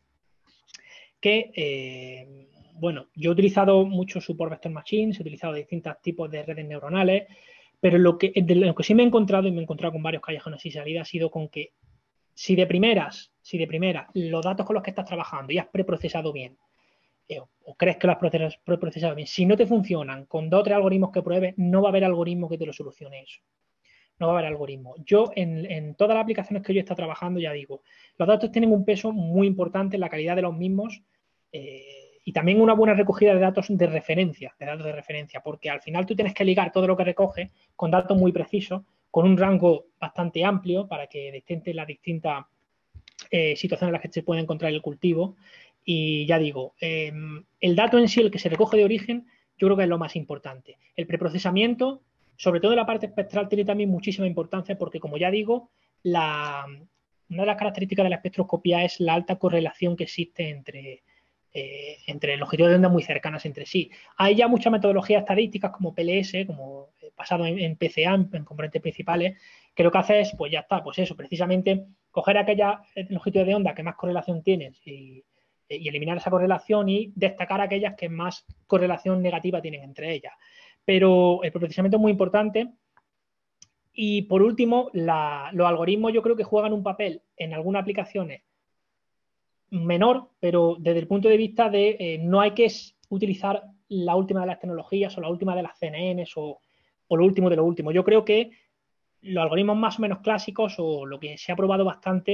Que, bueno, yo he utilizado mucho support vector machines, he utilizado distintos tipos de redes neuronales, pero lo que sí me he encontrado, y me he encontrado con varios callejones y salidas, ha sido con que si de primeras los datos con los que estás trabajando y has preprocesado bien, o crees que lo has preprocesado bien, si no te funcionan con 2 o 3 algoritmos que pruebes, no va a haber algoritmo que te lo solucione eso. No va a haber algoritmo. Yo, en todas las aplicaciones que yo he estado trabajando, ya digo, los datos tienen un peso muy importante en la calidad de los mismos y también una buena recogida de datos de referencia, porque al final tú tienes que ligar todo lo que recoges con datos muy precisos, con un rango bastante amplio para que detecte las distintas situaciones en las que se puede encontrar el cultivo. Y ya digo, el dato en sí, el que se recoge de origen, yo creo que es lo más importante. El preprocesamiento, sobre todo en la parte espectral, tiene también muchísima importancia porque, como ya digo, una de las características de la espectroscopía es la alta correlación que existe entre longitudes de onda muy cercanas entre sí. Hay ya muchas metodologías estadísticas como PLS, como basado en PCA, en componentes principales, que lo que hace es, pues ya está, pues eso, precisamente coger aquella longitud de onda que más correlación tienes y eliminar esa correlación y destacar aquellas que más correlación negativa tienen entre ellas. Pero el preprocesamiento es muy importante. Y por último, los algoritmos yo creo que juegan un papel en algunas aplicaciones menor, pero desde el punto de vista de no hay que utilizar la última de las tecnologías o la última de las CNNs o lo último de lo último. Yo creo que los algoritmos más o menos clásicos o lo que se ha probado bastante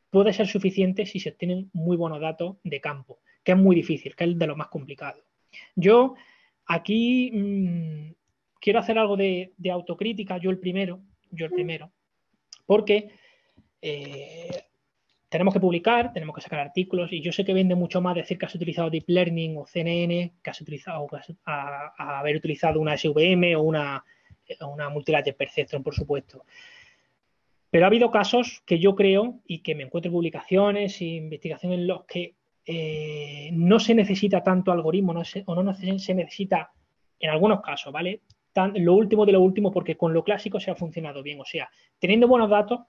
puede ser suficiente si se obtienen muy buenos datos de campo, que es muy difícil, que es de lo más complicado. Yo aquí quiero hacer algo de autocrítica, yo el primero, porque tenemos que publicar, tenemos que sacar artículos, y yo sé que vende mucho más decir que has utilizado Deep Learning o CNN, que has utilizado, a haber utilizado una SVM o una Multi-Layer Perceptron, por supuesto. Pero ha habido casos que yo creo, y que me encuentro en publicaciones e investigaciones en los que no se necesita tanto algoritmo, no se necesita, en algunos casos, ¿vale? Lo último de lo último, porque con lo clásico se ha funcionado bien. O sea, teniendo buenos datos,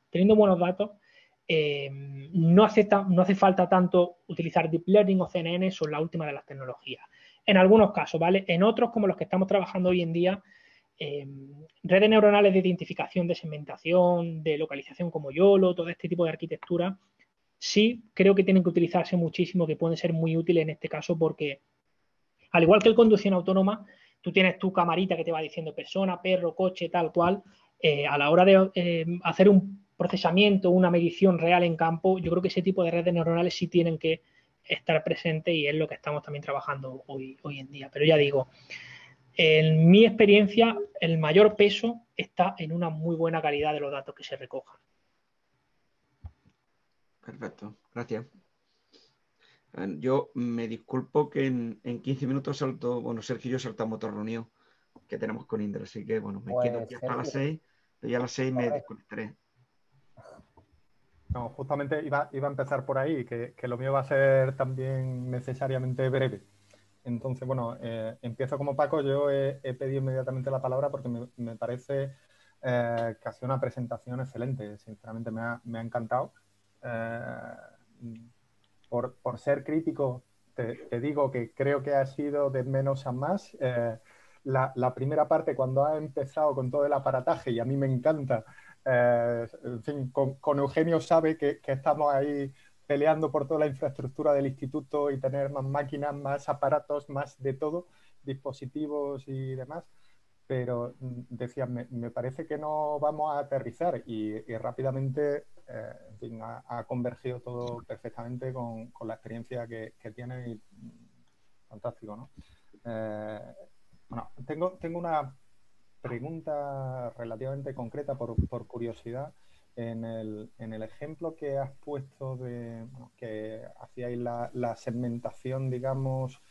no hace falta tanto utilizar Deep Learning o CNN, son la última de las tecnologías. En algunos casos, ¿vale? En otros, como los que estamos trabajando hoy en día, redes neuronales de identificación, de segmentación, de localización como YOLO, todo este tipo de arquitectura, sí creo que tienen que utilizarse muchísimo, que pueden ser muy útiles en este caso, porque al igual que el conducción autónoma, tú tienes tu camarita que te va diciendo persona, perro, coche, tal cual. A la hora de hacer un procesamiento, una medición real en campo, yo creo que ese tipo de redes neuronales sí tienen que estar presentes, y es lo que estamos también trabajando hoy en día. Pero ya digo, en mi experiencia, el mayor peso está en una muy buena calidad de los datos que se recojan. Perfecto, gracias. Yo me disculpo que en 15 minutos Sergio y yo saltamos otra reunión que tenemos con Indra, así que bueno, me quedo aquí hasta las 6, pero ya a las 6 me desconectaré. No, justamente iba a empezar por ahí, que lo mío va a ser también necesariamente breve. Entonces, bueno, empiezo como Paco. Yo he pedido inmediatamente la palabra porque me parece que ha sido una presentación excelente. Sinceramente me ha encantado. Por ser crítico, te digo que creo que ha sido de menos a más. La primera parte, cuando ha empezado con todo el aparataje, y a mí me encanta, en fin, con Eugenio sabe que estamos ahí peleando por toda la infraestructura del instituto y tener más máquinas, más aparatos, más de todo, dispositivos y demás. Pero decía, me parece que no vamos a aterrizar, y rápidamente en fin, ha convergido todo perfectamente con la experiencia que tiene, y fantástico, ¿no? Bueno, tengo una pregunta relativamente concreta por curiosidad. En el ejemplo que has puesto que hacíais la segmentación, digamos,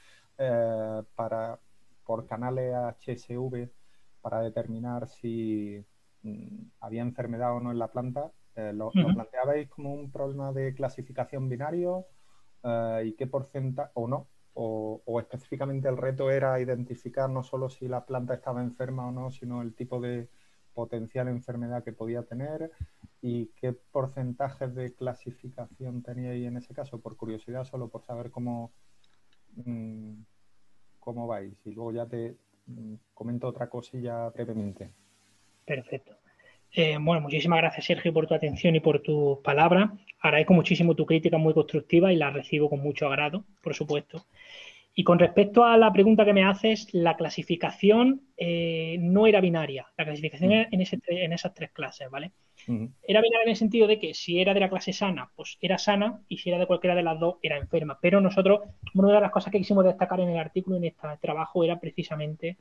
por canales HSV para determinar si había enfermedad o no en la planta, lo planteabais como un problema de clasificación binario, y qué porcentaje, o no, o específicamente el reto era identificar no solo si la planta estaba enferma o no, sino el tipo de potencial enfermedad que podía tener, y qué porcentajes de clasificación teníais en ese caso, por curiosidad, solo por saber cómo vais. Y luego ya te comento otra cosilla brevemente. Perfecto. Bueno, muchísimas gracias, Sergio, por tu atención y por tu palabra. Agradezco muchísimo tu crítica, muy constructiva, y la recibo con mucho agrado, por supuesto. Y con respecto a la pregunta que me haces, la clasificación no era binaria. La clasificación era en esas tres clases, ¿vale? Era binaria en el sentido de que si era de la clase sana, pues era sana, y si era de cualquiera de las dos, era enferma. Pero nosotros, una de las cosas que quisimos destacar en el artículo, en este trabajo, era precisamente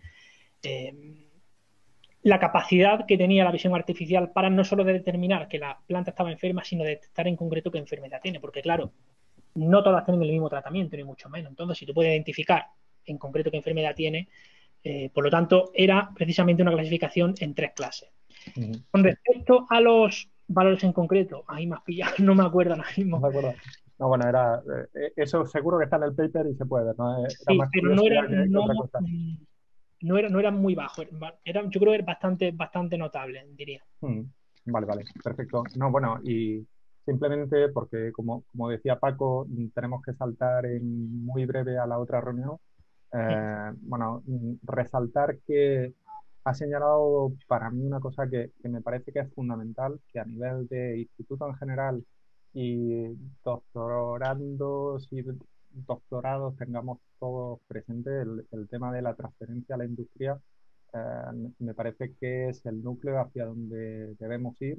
la capacidad que tenía la visión artificial para no solo de determinar que la planta estaba enferma, sino de detectar en concreto qué enfermedad tiene. Porque claro, no todas tienen el mismo tratamiento, ni mucho menos. Entonces, si tú puedes identificar en concreto qué enfermedad tiene, por lo tanto, era precisamente una clasificación en tres clases. Con respecto a los valores en concreto, ahí me has pillado, no me acuerdo ahora mismo. ¿No te acuerdas? No, bueno, eso seguro que está en el paper y se puede ver, ¿no? Era Sí, más pero no curiosidad era, que otra cosa. no era muy bajo. Yo creo que era bastante notable, diría. Vale, perfecto. No, bueno, y simplemente porque, como decía Paco, tenemos que saltar muy breve a la otra reunión. Bueno, resaltar que ha señalado para mí una cosa que me parece que es fundamental, que a nivel de instituto en general y doctorandos y doctorados tengamos todos presentes el tema de la transferencia a la industria. Me parece que es el núcleo hacia donde debemos ir,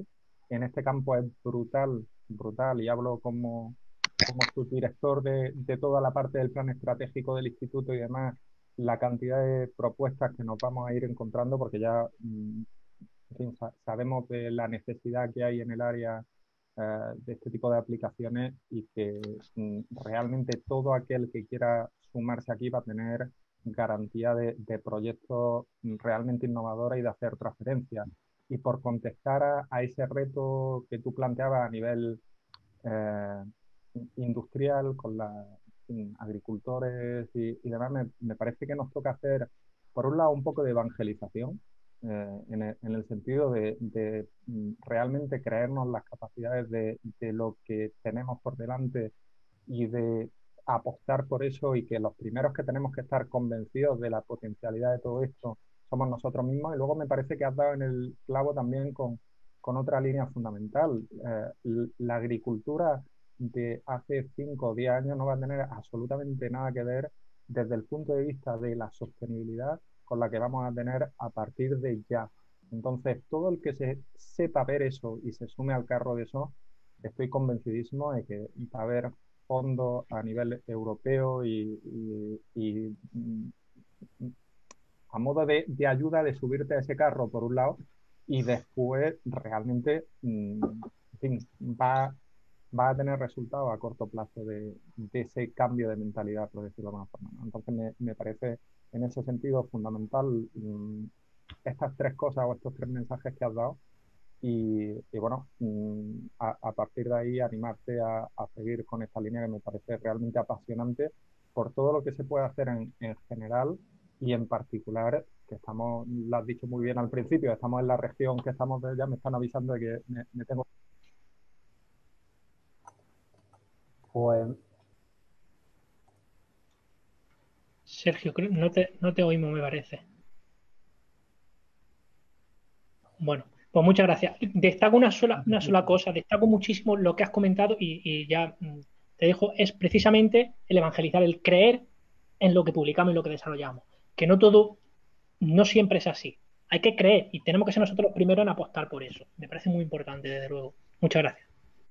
en este campo es brutal, brutal, y hablo como subdirector de toda la parte del plan estratégico del instituto y demás, la cantidad de propuestas que nos vamos a ir encontrando, porque ya en fin, sabemos de la necesidad que hay en el área de este tipo de aplicaciones y que realmente todo aquel que quiera sumarse aquí va a tener garantía de proyectos realmente innovadores y de hacer transferencias. Y por contestar a ese reto que tú planteabas a nivel eh, industrial con los agricultores y demás, me parece que nos toca hacer, por un lado, un poco de evangelización, en el sentido de realmente creernos las capacidades de lo que tenemos por delante y de apostar por eso, y que los primeros que tenemos que estar convencidos de la potencialidad de todo esto somos nosotros mismos. Y luego me parece que has dado en el clavo también con otra línea fundamental. La agricultura de hace 5 o 10 años no va a tener absolutamente nada que ver desde el punto de vista de la sostenibilidad con la que vamos a tener a partir de ya. Entonces, todo el que se sepa ver eso y se sume al carro de eso, estoy convencidísimo de que va a haber fondos a nivel europeo y a modo de ayuda de subirte a ese carro, por un lado, y después realmente en fin, va a tener resultados a corto plazo de ese cambio de mentalidad, por decirlo de alguna forma, ¿no? Entonces me parece en ese sentido fundamental estas 3 cosas o estos 3 mensajes que has dado. Y bueno, a partir de ahí animarte a seguir con esta línea que me parece realmente apasionante por todo lo que se puede hacer en general y en particular, que estamos, lo has dicho muy bien al principio, estamos en la región que estamos, ya me están avisando de que me tengo... Pues Sergio, no te oímos, me parece. Bueno, pues muchas gracias. Destaco una sola cosa, destaco muchísimo lo que has comentado y ya te dejo, es precisamente el evangelizar, el creer en lo que publicamos y lo que desarrollamos. Que no siempre es así. Hay que creer y tenemos que ser nosotros los primeros en apostar por eso. Me parece muy importante, desde luego. Muchas gracias.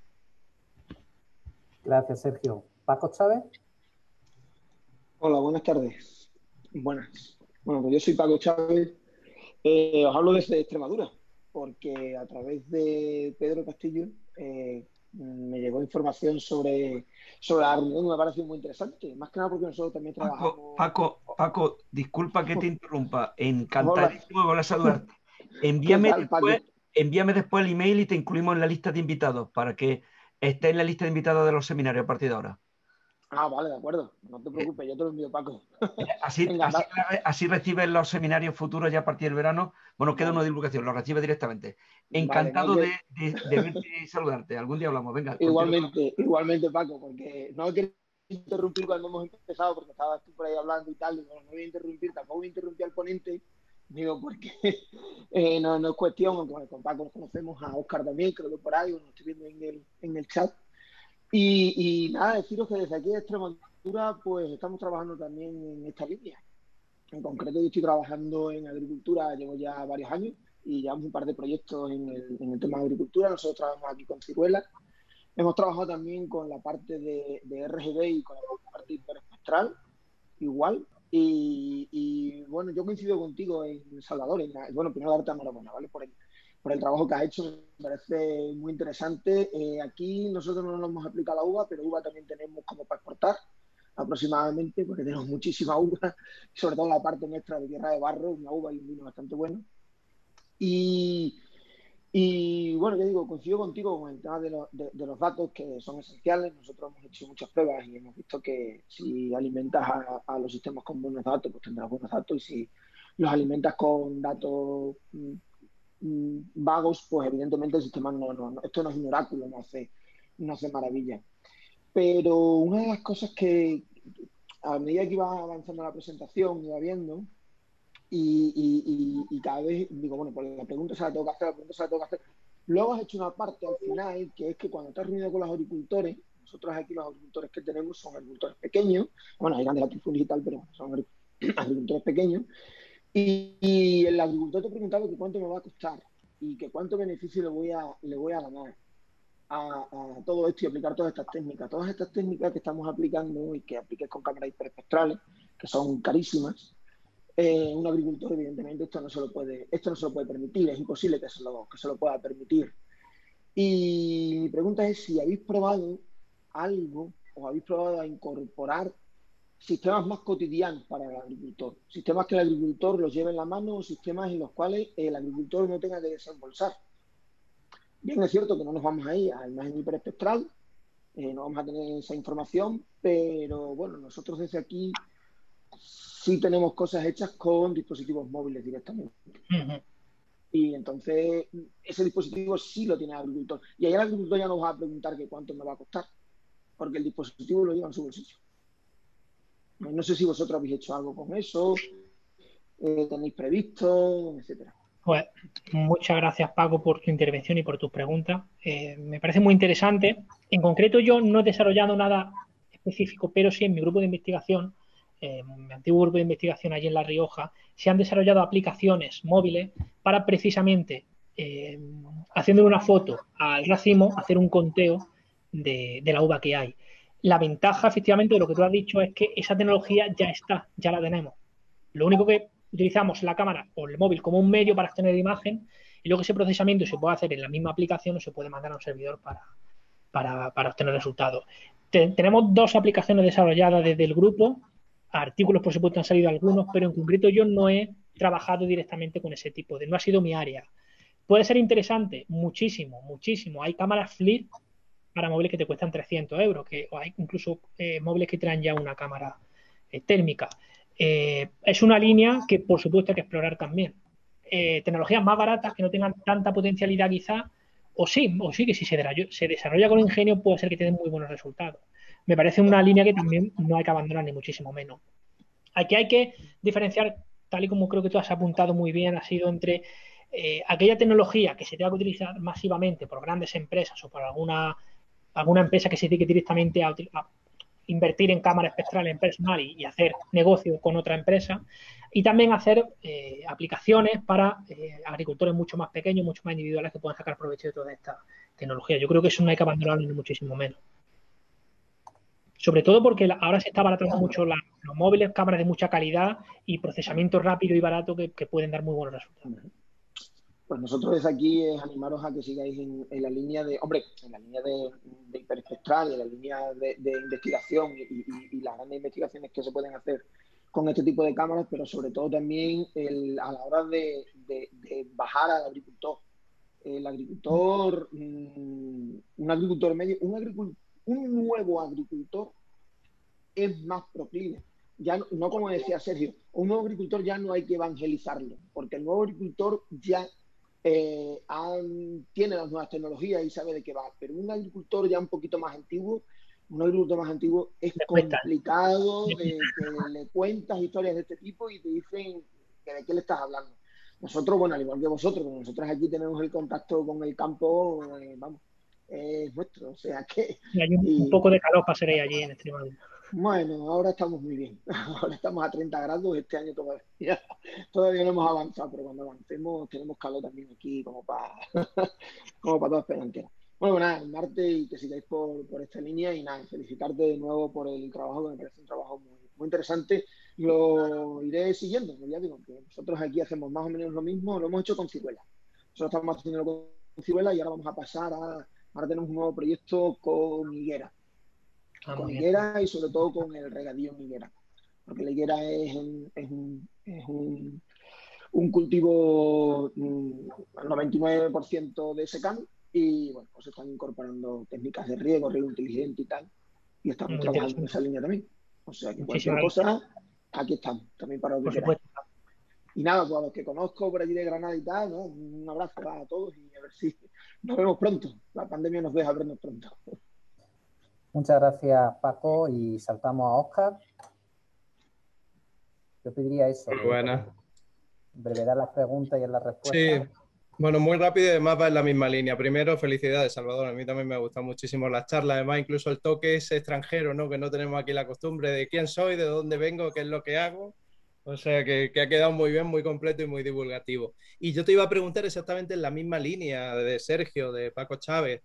gracias, Sergio. Paco Chávez. Hola, buenas tardes. Buenas. Bueno, pues yo soy Paco Chávez. Os hablo desde Extremadura, porque a través de Pedro Castillo me llegó información sobre la reunión y me ha parecido muy interesante. Más que nada porque nosotros también trabajamos... Paco, disculpa que te interrumpa. Hola. Encantadísimo de volver a saludarte. ¿Qué tal, Paco? Envíame después el email y te incluimos en la lista de invitados para que estés en la lista de invitados de los seminarios a partir de ahora. Ah, vale, de acuerdo. No te preocupes, yo te lo envío, Paco. Así recibes los seminarios futuros ya a partir del verano. Bueno, queda una divulgación, lo recibes directamente. Encantado Vale, de verte y saludarte. Algún día hablamos, venga. Igualmente, Paco, porque no quiero interrumpir cuando hemos empezado, porque estabas tú por ahí hablando y tal, y no voy a interrumpir, tampoco voy a interrumpir al ponente, digo, porque no es cuestión, aunque con Paco nos conocemos, a Óscar también, creo que por ahí, nos estoy viendo en el chat. Y nada, deciros que desde aquí de Extremadura pues estamos trabajando también en esta línea. En concreto yo estoy trabajando en agricultura, llevo ya varios años y llevamos un par de proyectos en el tema de agricultura. Nosotros trabajamos aquí con ciruelas. Hemos trabajado también con la parte de RGB y con la parte hiperespectral, igual. Y bueno, yo coincido contigo en Salvador. Bueno, primero darte enhorabuena, ¿vale? Por el trabajo que has hecho, me parece muy interesante. Aquí nosotros no nos hemos aplicado la uva, pero uva también tenemos como para exportar aproximadamente, porque tenemos muchísima uva, sobre todo la parte nuestra de Tierra de Barro, una uva y un vino bastante bueno. Y bueno, yo digo, coincido contigo con el tema de los datos, que son esenciales. Nosotros hemos hecho muchas pruebas y hemos visto que si alimentas a los sistemas con buenos datos, pues tendrás buenos datos, y si los alimentas con datos vagos, pues evidentemente el sistema esto no es un oráculo, no hace maravilla. Pero una de las cosas que a medida que iba avanzando la presentación, iba viendo, y cada vez digo, bueno, pues la pregunta se la tengo que hacer. Luego has hecho una parte al final, que es que cuando estás reunido con los agricultores, nosotros aquí los agricultores que tenemos son agricultores pequeños, bueno, hay grandes latifundios y tal, pero son agricultores pequeños, y el agricultor te preguntaba que cuánto me va a costar y que cuánto beneficio le voy a ganar a todo esto y aplicar todas estas técnicas. Todas estas técnicas que estamos aplicando y que apliques con cámaras hiperespectrales, que son carísimas, un agricultor, evidentemente, esto no se lo puede permitir, es imposible que se lo pueda permitir. Y mi pregunta es si habéis probado algo o habéis probado a incorporar sistemas más cotidianos para el agricultor, sistemas que el agricultor los lleve en la mano o sistemas en los cuales el agricultor no tenga que desembolsar. Bien, es cierto que no nos vamos a ir a imagen hiperespectral, no vamos a tener esa información, pero bueno, nosotros desde aquí sí tenemos cosas hechas con dispositivos móviles directamente. Y entonces ese dispositivo sí lo tiene el agricultor. Y ahí el agricultor ya nos va a preguntar que cuánto me va a costar, porque el dispositivo lo lleva en su bolsillo. No sé si vosotros habéis hecho algo con eso, tenéis previsto, etcétera. Pues muchas gracias, Paco, por tu intervención y por tus preguntas. Me parece muy interesante. En concreto, yo no he desarrollado nada específico, pero sí en mi grupo de investigación, mi antiguo grupo de investigación allí en La Rioja, se han desarrollado aplicaciones móviles para precisamente, haciendo una foto al racimo, hacer un conteo de la uva que hay. La ventaja, efectivamente, de lo que tú has dicho es que esa tecnología ya está, ya la tenemos. Lo único que utilizamos la cámara o el móvil como un medio para obtener imagen y luego ese procesamiento se puede hacer en la misma aplicación o se puede mandar a un servidor para obtener resultados. Tenemos 2 aplicaciones desarrolladas desde el grupo, artículos por supuesto han salido algunos, pero en concreto yo no he trabajado directamente con ese tipo no ha sido mi área. ¿Puede ser interesante? Muchísimo, muchísimo. Hay cámaras FLIR para móviles que te cuestan 300 euros, o hay incluso móviles que traen ya una cámara térmica. Es una línea que por supuesto hay que explorar también. Tecnologías más baratas que no tengan tanta potencialidad quizá, o sí que si se desarrolla con ingenio puede ser que tengan muy buenos resultados. Me parece una línea que también no hay que abandonar ni muchísimo menos. Aquí hay que diferenciar, tal y como creo que tú has apuntado muy bien, ha sido entre aquella tecnología que se tenga que utilizar masivamente por grandes empresas o por alguna empresa que se dedique directamente a invertir en cámara espectral en personal y hacer negocio con otra empresa, y también hacer aplicaciones para agricultores mucho más pequeños, mucho más individuales que puedan sacar provecho de toda esta tecnología. Yo creo que eso no hay que abandonarlo ni muchísimo menos. Sobre todo porque ahora se está abaratando mucho los móviles, cámaras de mucha calidad y procesamiento rápido y barato que pueden dar muy buenos resultados. Pues nosotros desde aquí es animaros a que sigáis en la línea de, en la línea de hiperespectral, en la línea de investigación y las grandes investigaciones que se pueden hacer con este tipo de cámaras, pero sobre todo también a la hora de bajar al agricultor. El agricultor, un agricultor medio, un nuevo agricultor es más proclive. Ya no como decía Sergio, un nuevo agricultor ya no hay que evangelizarlo, porque el nuevo agricultor ya tiene las nuevas tecnologías y sabe de qué va, pero un agricultor ya un poquito más antiguo, es complicado, que le cuentas historias de este tipo y te dicen que de qué le estás hablando. Nosotros, bueno, al igual que vosotros, nosotros aquí tenemos el contacto con el campo, es nuestro, o sea que... Y hay un poco de calor pasaréis allí en Extremadura. Bueno, ahora estamos muy bien. Ahora estamos a 30 grados. Este año todavía no hemos avanzado, pero cuando avancemos tenemos calor también aquí como para toda España entera. Bueno, nada, Marte, y que sigáis por esta línea y nada, felicitarte de nuevo por el trabajo, que me parece un trabajo muy, muy interesante. Lo iré siguiendo, ya digo, que nosotros aquí hacemos más o menos lo mismo, lo hemos hecho con ciruela. Nosotros estamos haciéndolo con ciruela y ahora vamos a pasar ahora tenemos un nuevo proyecto con higuera. Con higuera y sobre todo con el regadío en higuera, porque la higuera es un cultivo al 99% de secano y bueno, pues están incorporando técnicas de riego inteligente y tal, y estamos trabajando en esa línea también. O sea que cualquier cosa, aquí estamos, también para lo que queráis. Y nada, pues a los que conozco por allí de Granada y tal, ¿no? Un abrazo a todos y a ver si nos vemos pronto. La pandemia nos deja vernos pronto. Muchas gracias, Paco, y saltamos a Óscar. Yo pediría eso. Muy buena. Brevedad en las preguntas y en las respuestas. Sí, bueno, muy rápido y además va en la misma línea. Primero, felicidades, Salvador. A mí también me gustan muchísimo las charlas. Además, incluso el toque ese extranjero, ¿no? Que no tenemos aquí la costumbre de quién soy, de dónde vengo, qué es lo que hago. O sea que ha quedado muy bien, muy completo y muy divulgativo. Y yo te iba a preguntar exactamente en la misma línea de Sergio, de Paco Chávez.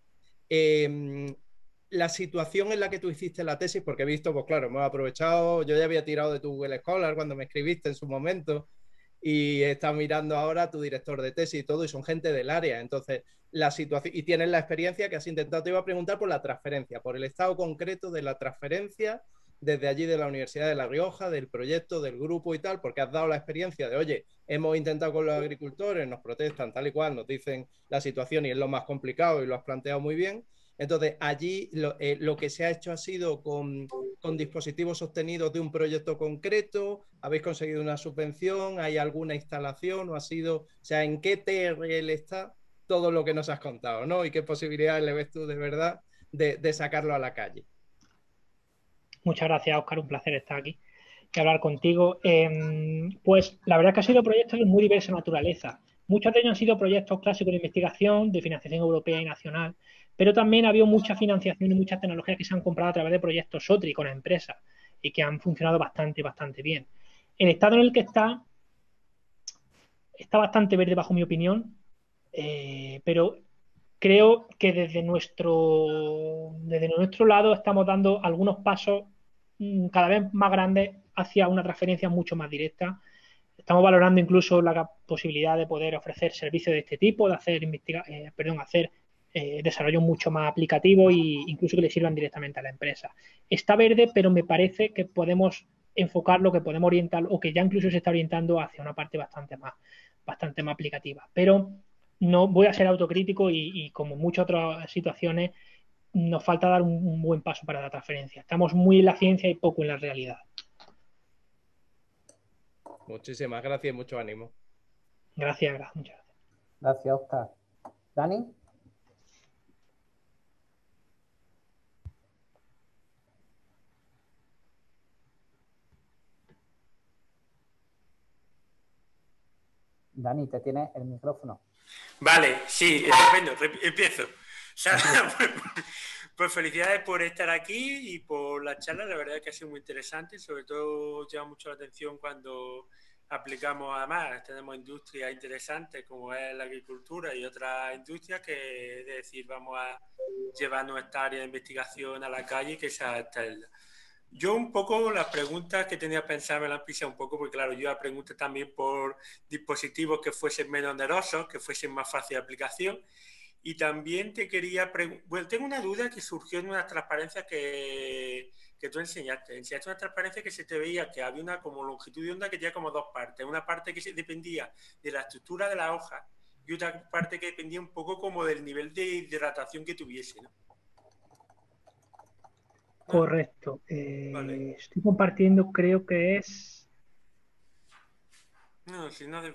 La situación en la que tú hiciste la tesis, porque he visto, pues claro, hemos aprovechado, yo ya había tirado de tu Google Scholar cuando me escribiste en su momento y he estado mirando ahora a tu director de tesis y todo, y son gente del área. Entonces, la situación, y tienes la experiencia que has intentado. Te iba a preguntar por la transferencia, por el estado concreto de la transferencia desde allí de la Universidad de La Rioja, del proyecto, del grupo y tal, porque has dado la experiencia de, oye, hemos intentado con los agricultores, nos protestan tal y cual, nos dicen la situación y es lo más complicado y lo has planteado muy bien. Entonces, allí lo que se ha hecho ha sido con dispositivos sostenidos de un proyecto concreto, habéis conseguido una subvención, hay alguna instalación o ha sido, o sea, ¿en qué TRL está todo lo que nos has contado, ¿no? Y qué posibilidades le ves tú de verdad de sacarlo a la calle? Muchas gracias, Óscar, un placer estar aquí y hablar contigo. Pues la verdad es que han sido proyectos de muy diversa naturaleza. Muchos de ellos han sido proyectos clásicos de investigación, de financiación europea y nacional, pero también ha habido mucha financiación y muchas tecnologías que se han comprado a través de proyectos SOTRI con empresas y que han funcionado bastante bien. El estado en el que está bastante verde bajo mi opinión, pero creo que desde nuestro lado estamos dando algunos pasos cada vez más grandes hacia una transferencia mucho más directa. Estamos valorando incluso la posibilidad de poder ofrecer servicios de este tipo, de hacer, hacer desarrollo mucho más aplicativo e incluso que le sirvan directamente a la empresa. Está verde, pero me parece que podemos enfocarlo, que podemos orientarlo, o que ya incluso se está orientando hacia una parte bastante más aplicativa. Pero no voy a ser autocrítico y como muchas otras situaciones, nos falta dar un buen paso para la transferencia. Estamos muy en la ciencia y poco en la realidad. Muchísimas gracias y mucho ánimo. Gracias, muchas gracias. Gracias, Óscar. ¿Dani? Dani, te tienes el micrófono. Vale, sí, estupendo, empiezo. Pues felicidades por estar aquí y por la charla, la verdad es que ha sido muy interesante, sobre todo llama mucho la atención cuando aplicamos, además, tenemos industrias interesantes como es la agricultura y otras industrias que, es decir, vamos a llevar nuestra área de investigación a la calle y que sea externa. Yo un poco las preguntas que tenía pensado me las han pisado un poco, porque claro, yo pregunté también por dispositivos que fuesen menos onerosos, que fuesen más fácil de aplicación. Y también te quería preguntar, bueno, tengo una duda que surgió en unas transparencias que tú enseñaste. Enseñaste una transparencia que se te veía que había una como longitud de onda que tenía como dos partes. Una parte que dependía de la estructura de la hoja y otra parte que dependía un poco como del nivel de hidratación que tuviese, ¿no? Correcto. Vale. Estoy compartiendo, creo que es... No, si no...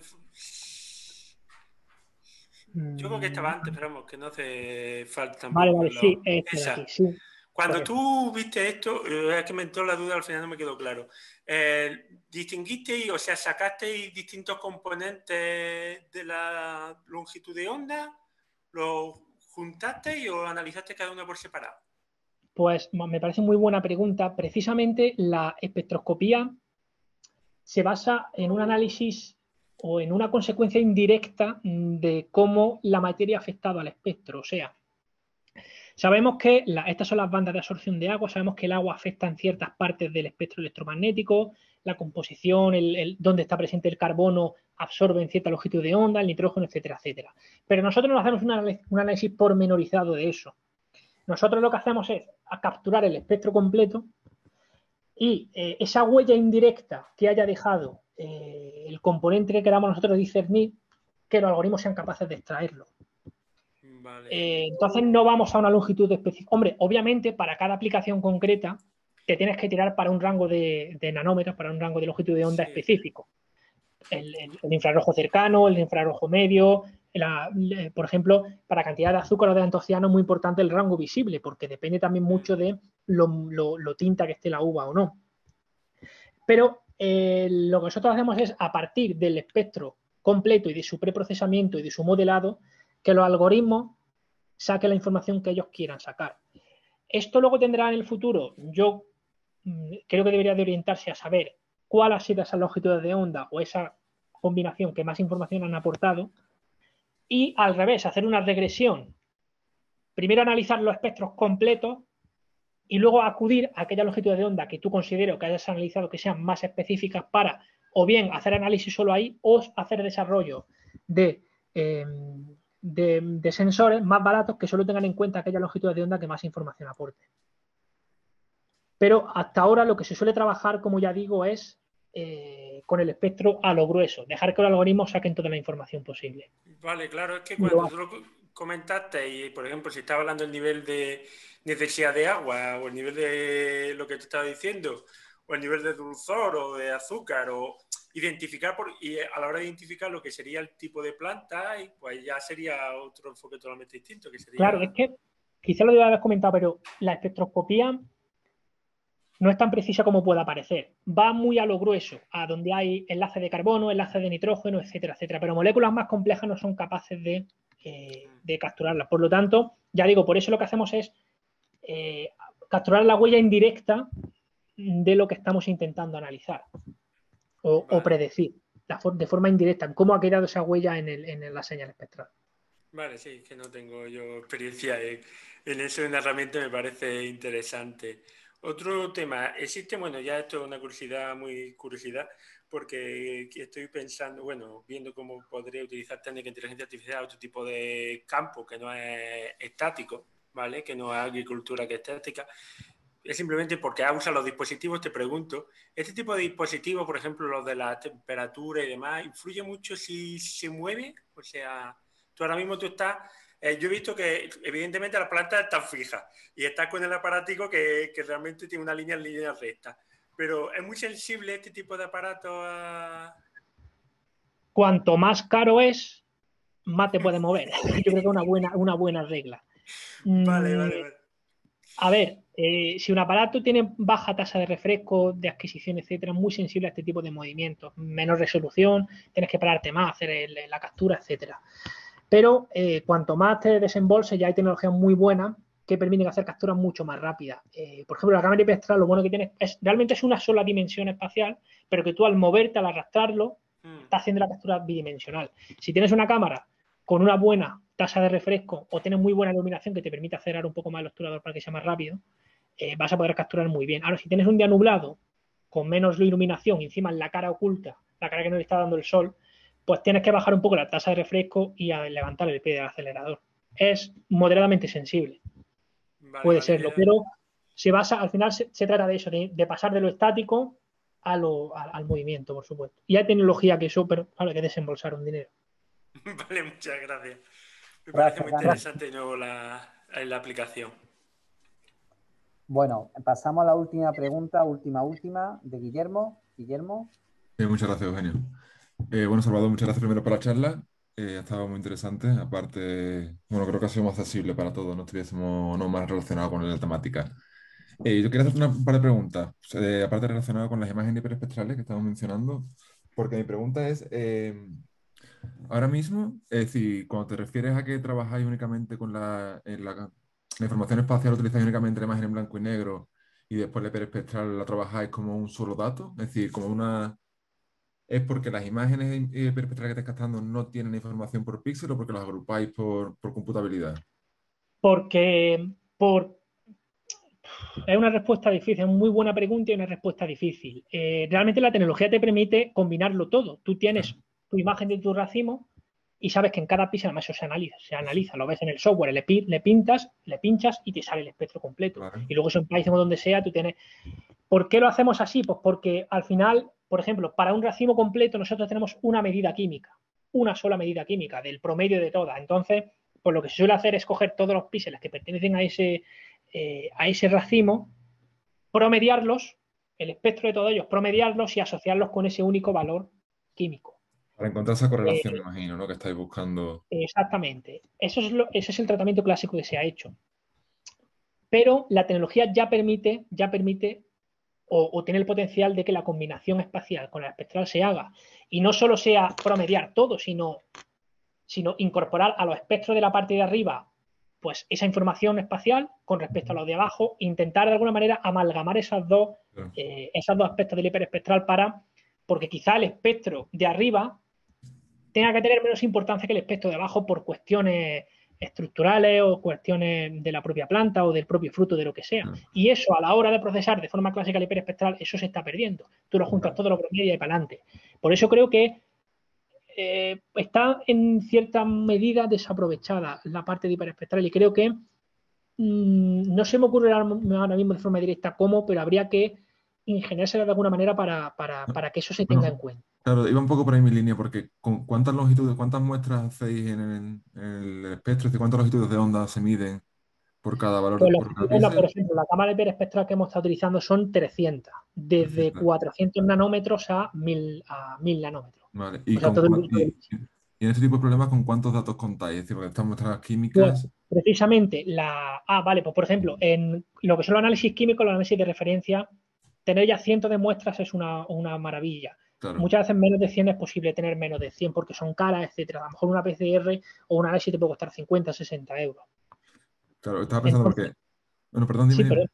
Yo creo que estaba antes, pero vamos, que no hace falta tampoco. Vale, sí, esa. Aquí, sí. Cuando correcto. Tú viste esto, es que me entró la duda, al final no me quedó claro. ¿Distinguiste, o sea, sacasteis distintos componentes de la longitud de onda? ¿Los juntasteis o analizaste cada uno por separado? Pues me parece muy buena pregunta. Precisamente la espectroscopía se basa en un análisis o en una consecuencia indirecta de cómo la materia ha afectado al espectro. O sea, sabemos que estas son las bandas de absorción de agua, sabemos que el agua afecta en ciertas partes del espectro electromagnético, la composición, dónde está presente el carbono absorbe en cierta longitud de onda, el nitrógeno, etcétera, etcétera. Pero nosotros no hacemos un análisis pormenorizado de eso. Nosotros lo que hacemos es capturar el espectro completo y esa huella indirecta que haya dejado el componente que queramos nosotros discernir, que los algoritmos sean capaces de extraerlo. Vale. Entonces no vamos a una longitud específica. Hombre, obviamente para cada aplicación concreta te tienes que tirar para un rango de nanómetros, para un rango de longitud de onda específico. El infrarrojo cercano, el infrarrojo medio, por ejemplo, para cantidad de azúcar o de antociano es muy importante el rango visible, porque depende también mucho de lo tinta que esté la uva o no. Pero lo que nosotros hacemos es, a partir del espectro completo y de su preprocesamiento y de su modelado, que los algoritmos saquen la información que ellos quieran sacar. Esto luego tendrá en el futuro, yo creo que debería de orientarse a saber cuál ha sido esas longitudes de onda o esa combinación que más información han aportado, y al revés, hacer una regresión. Primero analizar los espectros completos y luego acudir a aquellas longitudes de onda que tú considero que hayas analizado que sean más específicas para o bien hacer análisis solo ahí o hacer desarrollo de sensores más baratos que solo tengan en cuenta aquellas longitudes de onda que más información aporten. Pero hasta ahora lo que se suele trabajar, como ya digo, es con el espectro a lo grueso, dejar que los algoritmos saquen toda la información posible. Vale, claro, es que cuando tú lo comentaste y, por ejemplo, si estaba hablando del nivel de necesidad de agua o el nivel de lo que te estaba diciendo o el nivel de dulzor o de azúcar o identificar y a la hora de identificar lo que sería el tipo de planta, y pues ya sería otro enfoque totalmente distinto. Que sería... Claro, es que quizá lo debo haber comentado, pero la espectroscopía no es tan precisa como pueda parecer. Va muy a lo grueso, a donde hay enlaces de carbono, enlaces de nitrógeno, etcétera, etcétera. Pero moléculas más complejas no son capaces de capturarlas. Por lo tanto, ya digo, por eso lo que hacemos es capturar la huella indirecta de lo que estamos intentando analizar o predecir de forma indirecta, cómo ha quedado esa huella en la señal espectral. Vale, sí, que no tengo yo experiencia en eso, en la herramienta me parece interesante. Otro tema, existe, bueno, ya esto es una curiosidad, porque estoy pensando, bueno, viendo cómo podría utilizar técnica de inteligencia artificial a otro tipo de campo que no es estático, ¿vale? Que no es agricultura que es estática. Es simplemente porque usan los dispositivos, te pregunto, ¿este tipo de dispositivos, por ejemplo, los de la temperatura y demás, influye mucho si se mueve? O sea, tú ahora mismo estás... yo he visto que evidentemente las plantas están fijas y estás con el aparatico que realmente tiene una línea recta. Pero ¿es muy sensible este tipo de aparatos a...? Cuanto más caro es, más te puede mover. Yo creo que es una buena regla. Vale. A ver, si un aparato tiene baja tasa de refresco, de adquisición, etcétera, es muy sensible a este tipo de movimientos. Menor resolución, tienes que pararte más, hacer la captura, etcétera. Pero cuanto más te desembolses, ya hay tecnologías muy buenas que permiten hacer capturas mucho más rápidas. Por ejemplo, la cámara hiperespectral, lo bueno que tiene realmente es una sola dimensión espacial, pero que tú al moverte, al arrastrarlo, estás haciendo la captura bidimensional. Si tienes una cámara con una buena tasa de refresco o tienes muy buena iluminación que te permite acelerar un poco más el obturador para que sea más rápido, vas a poder capturar muy bien. Ahora, si tienes un día nublado, con menos iluminación, y encima en la cara oculta, la cara que no le está dando el sol, pues tienes que bajar un poco la tasa de refresco y a levantar el pie del acelerador. Es moderadamente sensible. Puede serlo, pero se basa, al final se trata de eso, de pasar de lo estático al movimiento, por supuesto. Y hay tecnología que eso, pero claro, hay que desembolsar un dinero. Vale, muchas gracias. Me parece muy interesante de nuevo la aplicación. Bueno, pasamos a la última pregunta, última, de Guillermo. Muchas gracias, Eugenio. Bueno, Salvador, muchas gracias primero por la charla. Ha estado muy interesante. Aparte, bueno, creo que ha sido más accesible para todos, no estuviésemos no más relacionados con la temática. Yo quería hacer un par de preguntas, aparte relacionadas con las imágenes hiperespectrales que estamos mencionando, porque mi pregunta es, ahora mismo, es decir, cuando te refieres a que trabajáis únicamente con la información espacial, utilizáis únicamente la imagen en blanco y negro y después la hiperespectral la trabajáis como un solo dato, es decir, como una... ¿Es porque las imágenes hiperespectrales que estáis captando no tienen información por píxel o porque las agrupáis por computabilidad? Es una respuesta difícil, es muy buena pregunta y una respuesta difícil. Realmente la tecnología te permite combinarlo todo. Tú tienes tu imagen de tu racimo y sabes que en cada píxel además eso se analiza, lo ves en el software, le pinchas y te sale el espectro completo. Claro. Y luego eso en Python o donde sea, tú tienes... ¿Por qué lo hacemos así? Pues porque al final, por ejemplo, para un racimo completo nosotros tenemos una medida química, una sola medida química del promedio de todas. Entonces, pues lo que se suele hacer es coger todos los píxeles que pertenecen a ese racimo, promediarlos, el espectro de todos ellos, promediarlos y asociarlos con ese único valor químico. Para encontrar esa correlación, me imagino, ¿no? Que estáis buscando. Exactamente. Ese es el tratamiento clásico que se ha hecho. Pero la tecnología ya permite o tiene el potencial de que la combinación espacial con la espectral se haga. Y no solo sea promediar todo, sino incorporar a los espectros de la parte de arriba pues esa información espacial con respecto a los de abajo, intentar de alguna manera amalgamar esos dos aspectos del hiperespectral porque quizá el espectro de arriba tenga que tener menos importancia que el espectro de abajo por cuestiones estructurales o cuestiones de la propia planta o del propio fruto, de lo que sea. Y eso, a la hora de procesar de forma clásica el hiperespectral, eso se está perdiendo. Tú lo juntas todo, lo promedias y para adelante. Por eso creo que está en cierta medida desaprovechada la parte de hiperespectral y creo que no se me ocurre ahora mismo de forma directa cómo, pero habría que ingeniársela de alguna manera para que eso se tenga en cuenta. Claro, iba un poco por ahí mi línea, porque ¿con cuántas longitudes, cuántas muestras hacéis en el espectro? ¿Cuántas longitudes de onda se miden por cada valor, Pues por cada píxel? por ejemplo, la cámara hiperespectral que hemos estado utilizando son 300, desde 400 nanómetros a 1000 nanómetros. Vale. ¿Y, o sea, y en este tipo de problemas con cuántos datos contáis? Es decir, porque estas muestras químicas... Pues, precisamente, vale, pues por ejemplo, en lo que son los análisis químicos, los análisis de referencia, tener ya cientos de muestras es una maravilla. Claro. Muchas veces menos de 100 es posible tener menos de 100 porque son caras, etcétera. A lo mejor una PCR o un análisis te puede costar 50, 60 euros. Claro, estaba pensando porque... Bueno, perdón, dime. Sí, pero...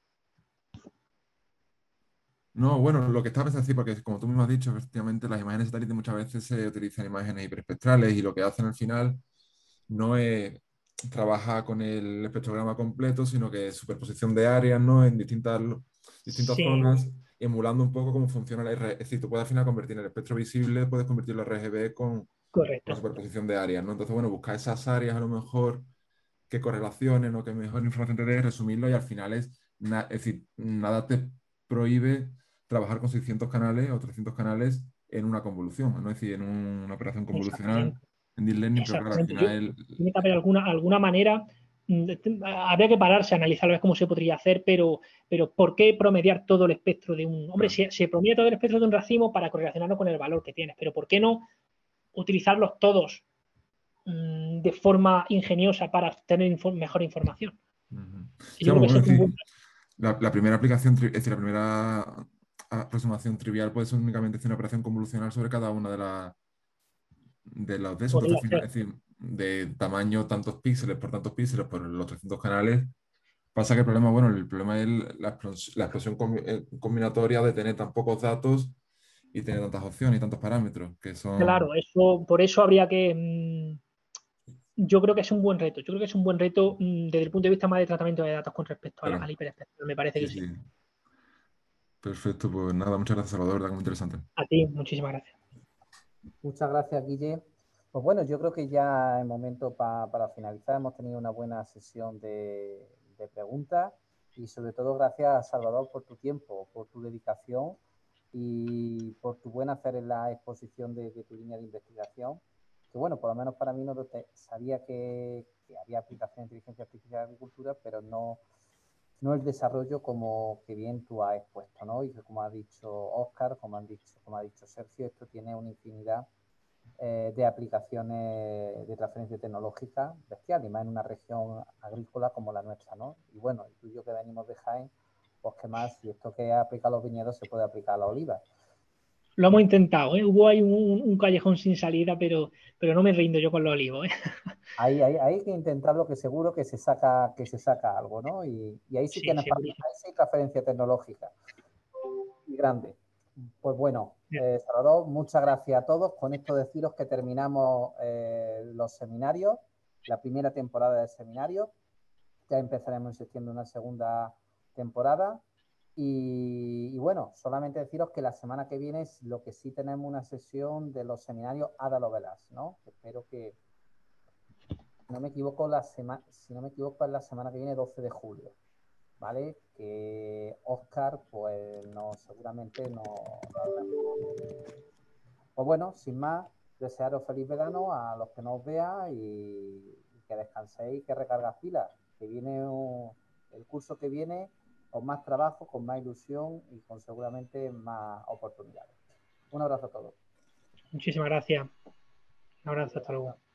No, bueno, lo que estaba pensando es decir, porque como tú mismo has dicho, efectivamente las imágenes satélites muchas veces se utilizan imágenes hiperespectrales y lo que hacen al final no es trabajar con el espectrograma completo, sino que es superposición de áreas, ¿no? En distintas zonas, emulando un poco cómo funciona la RGB. Es decir, tú puedes al final convertir el espectro visible, puedes convertirlo en RGB con la superposición de áreas, ¿no? Entonces, bueno, buscar esas áreas a lo mejor, qué correlaciones, ¿no? Qué mejor información te dé, resumirlo y al final es decir, nada te prohíbe trabajar con 600 canales o 300 canales en una convolución, ¿no? Es decir, en una operación convolucional en deep learning, pero claro, al final... Tiene que haber alguna manera, habría que pararse a analizar a ver cómo se podría hacer, pero ¿por qué promediar todo el espectro de un... Hombre, se promedia todo el espectro de un racimo para correlacionarlo con el valor que tienes, pero ¿por qué no utilizarlos todos de forma ingeniosa para tener mejor información? Sí, la primera aplicación, es decir, la primera aproximación trivial puede ser únicamente hacer una operación convolucional sobre cada una de los de esos. Entonces, es decir, de tamaño tantos píxeles por los 300 canales. Pasa que el problema es la explosión combinatoria de tener tan pocos datos y tener tantas opciones y tantos parámetros que son... Claro, por eso habría que... yo creo que es un buen reto. Yo creo que es un buen reto desde el punto de vista más de tratamiento de datos con respecto al hiperespectral. Me parece que sí. Perfecto, pues nada, muchas gracias, Salvador, verdad que muy interesante. A ti, muchísimas gracias. Muchas gracias, Guille. Pues bueno, yo creo que ya es momento para finalizar. Hemos tenido una buena sesión de preguntas y sobre todo gracias, Salvador, por tu tiempo, por tu dedicación y por tu buen hacer en la exposición de tu línea de investigación. Que bueno, por lo menos para mí no sabía que había aplicación de inteligencia artificial en agricultura, pero no el desarrollo como que bien tú has expuesto, ¿no? Y que como ha dicho Óscar, como ha dicho Sergio, esto tiene una infinidad de aplicaciones de transferencia tecnológica bestial, y más en una región agrícola como la nuestra, ¿no? Y bueno, tú y yo que venimos de Jaén, pues qué más, si esto que aplica a los viñedos se puede aplicar a la oliva. Lo hemos intentado, ¿eh? Hubo ahí un callejón sin salida, pero no me rindo yo con los olivos, ¿eh? Hay que intentarlo, que seguro que se saca algo, ¿no? Y ahí sí tienes transferencia tecnológica y grande. Pues bueno, Salvador, muchas gracias a todos. Con esto deciros que terminamos los seminarios, la primera temporada de seminarios. Ya empezaremos en septiembre una segunda temporada. Y bueno, solamente deciros que la semana que viene es lo que sí tenemos una sesión de los seminarios Ada Lovelace, ¿no? Espero que, si no me equivoco, es la semana que viene, 12 de julio. ¿Vale? Que Óscar, pues no, seguramente no. Pues bueno, sin más, desearos feliz verano a los que no os vean y que descanséis, que recargas pilas, que viene el curso que viene con más trabajo, con más ilusión y con seguramente más oportunidades. Un abrazo a todos. Muchísimas gracias. Un abrazo, hasta luego.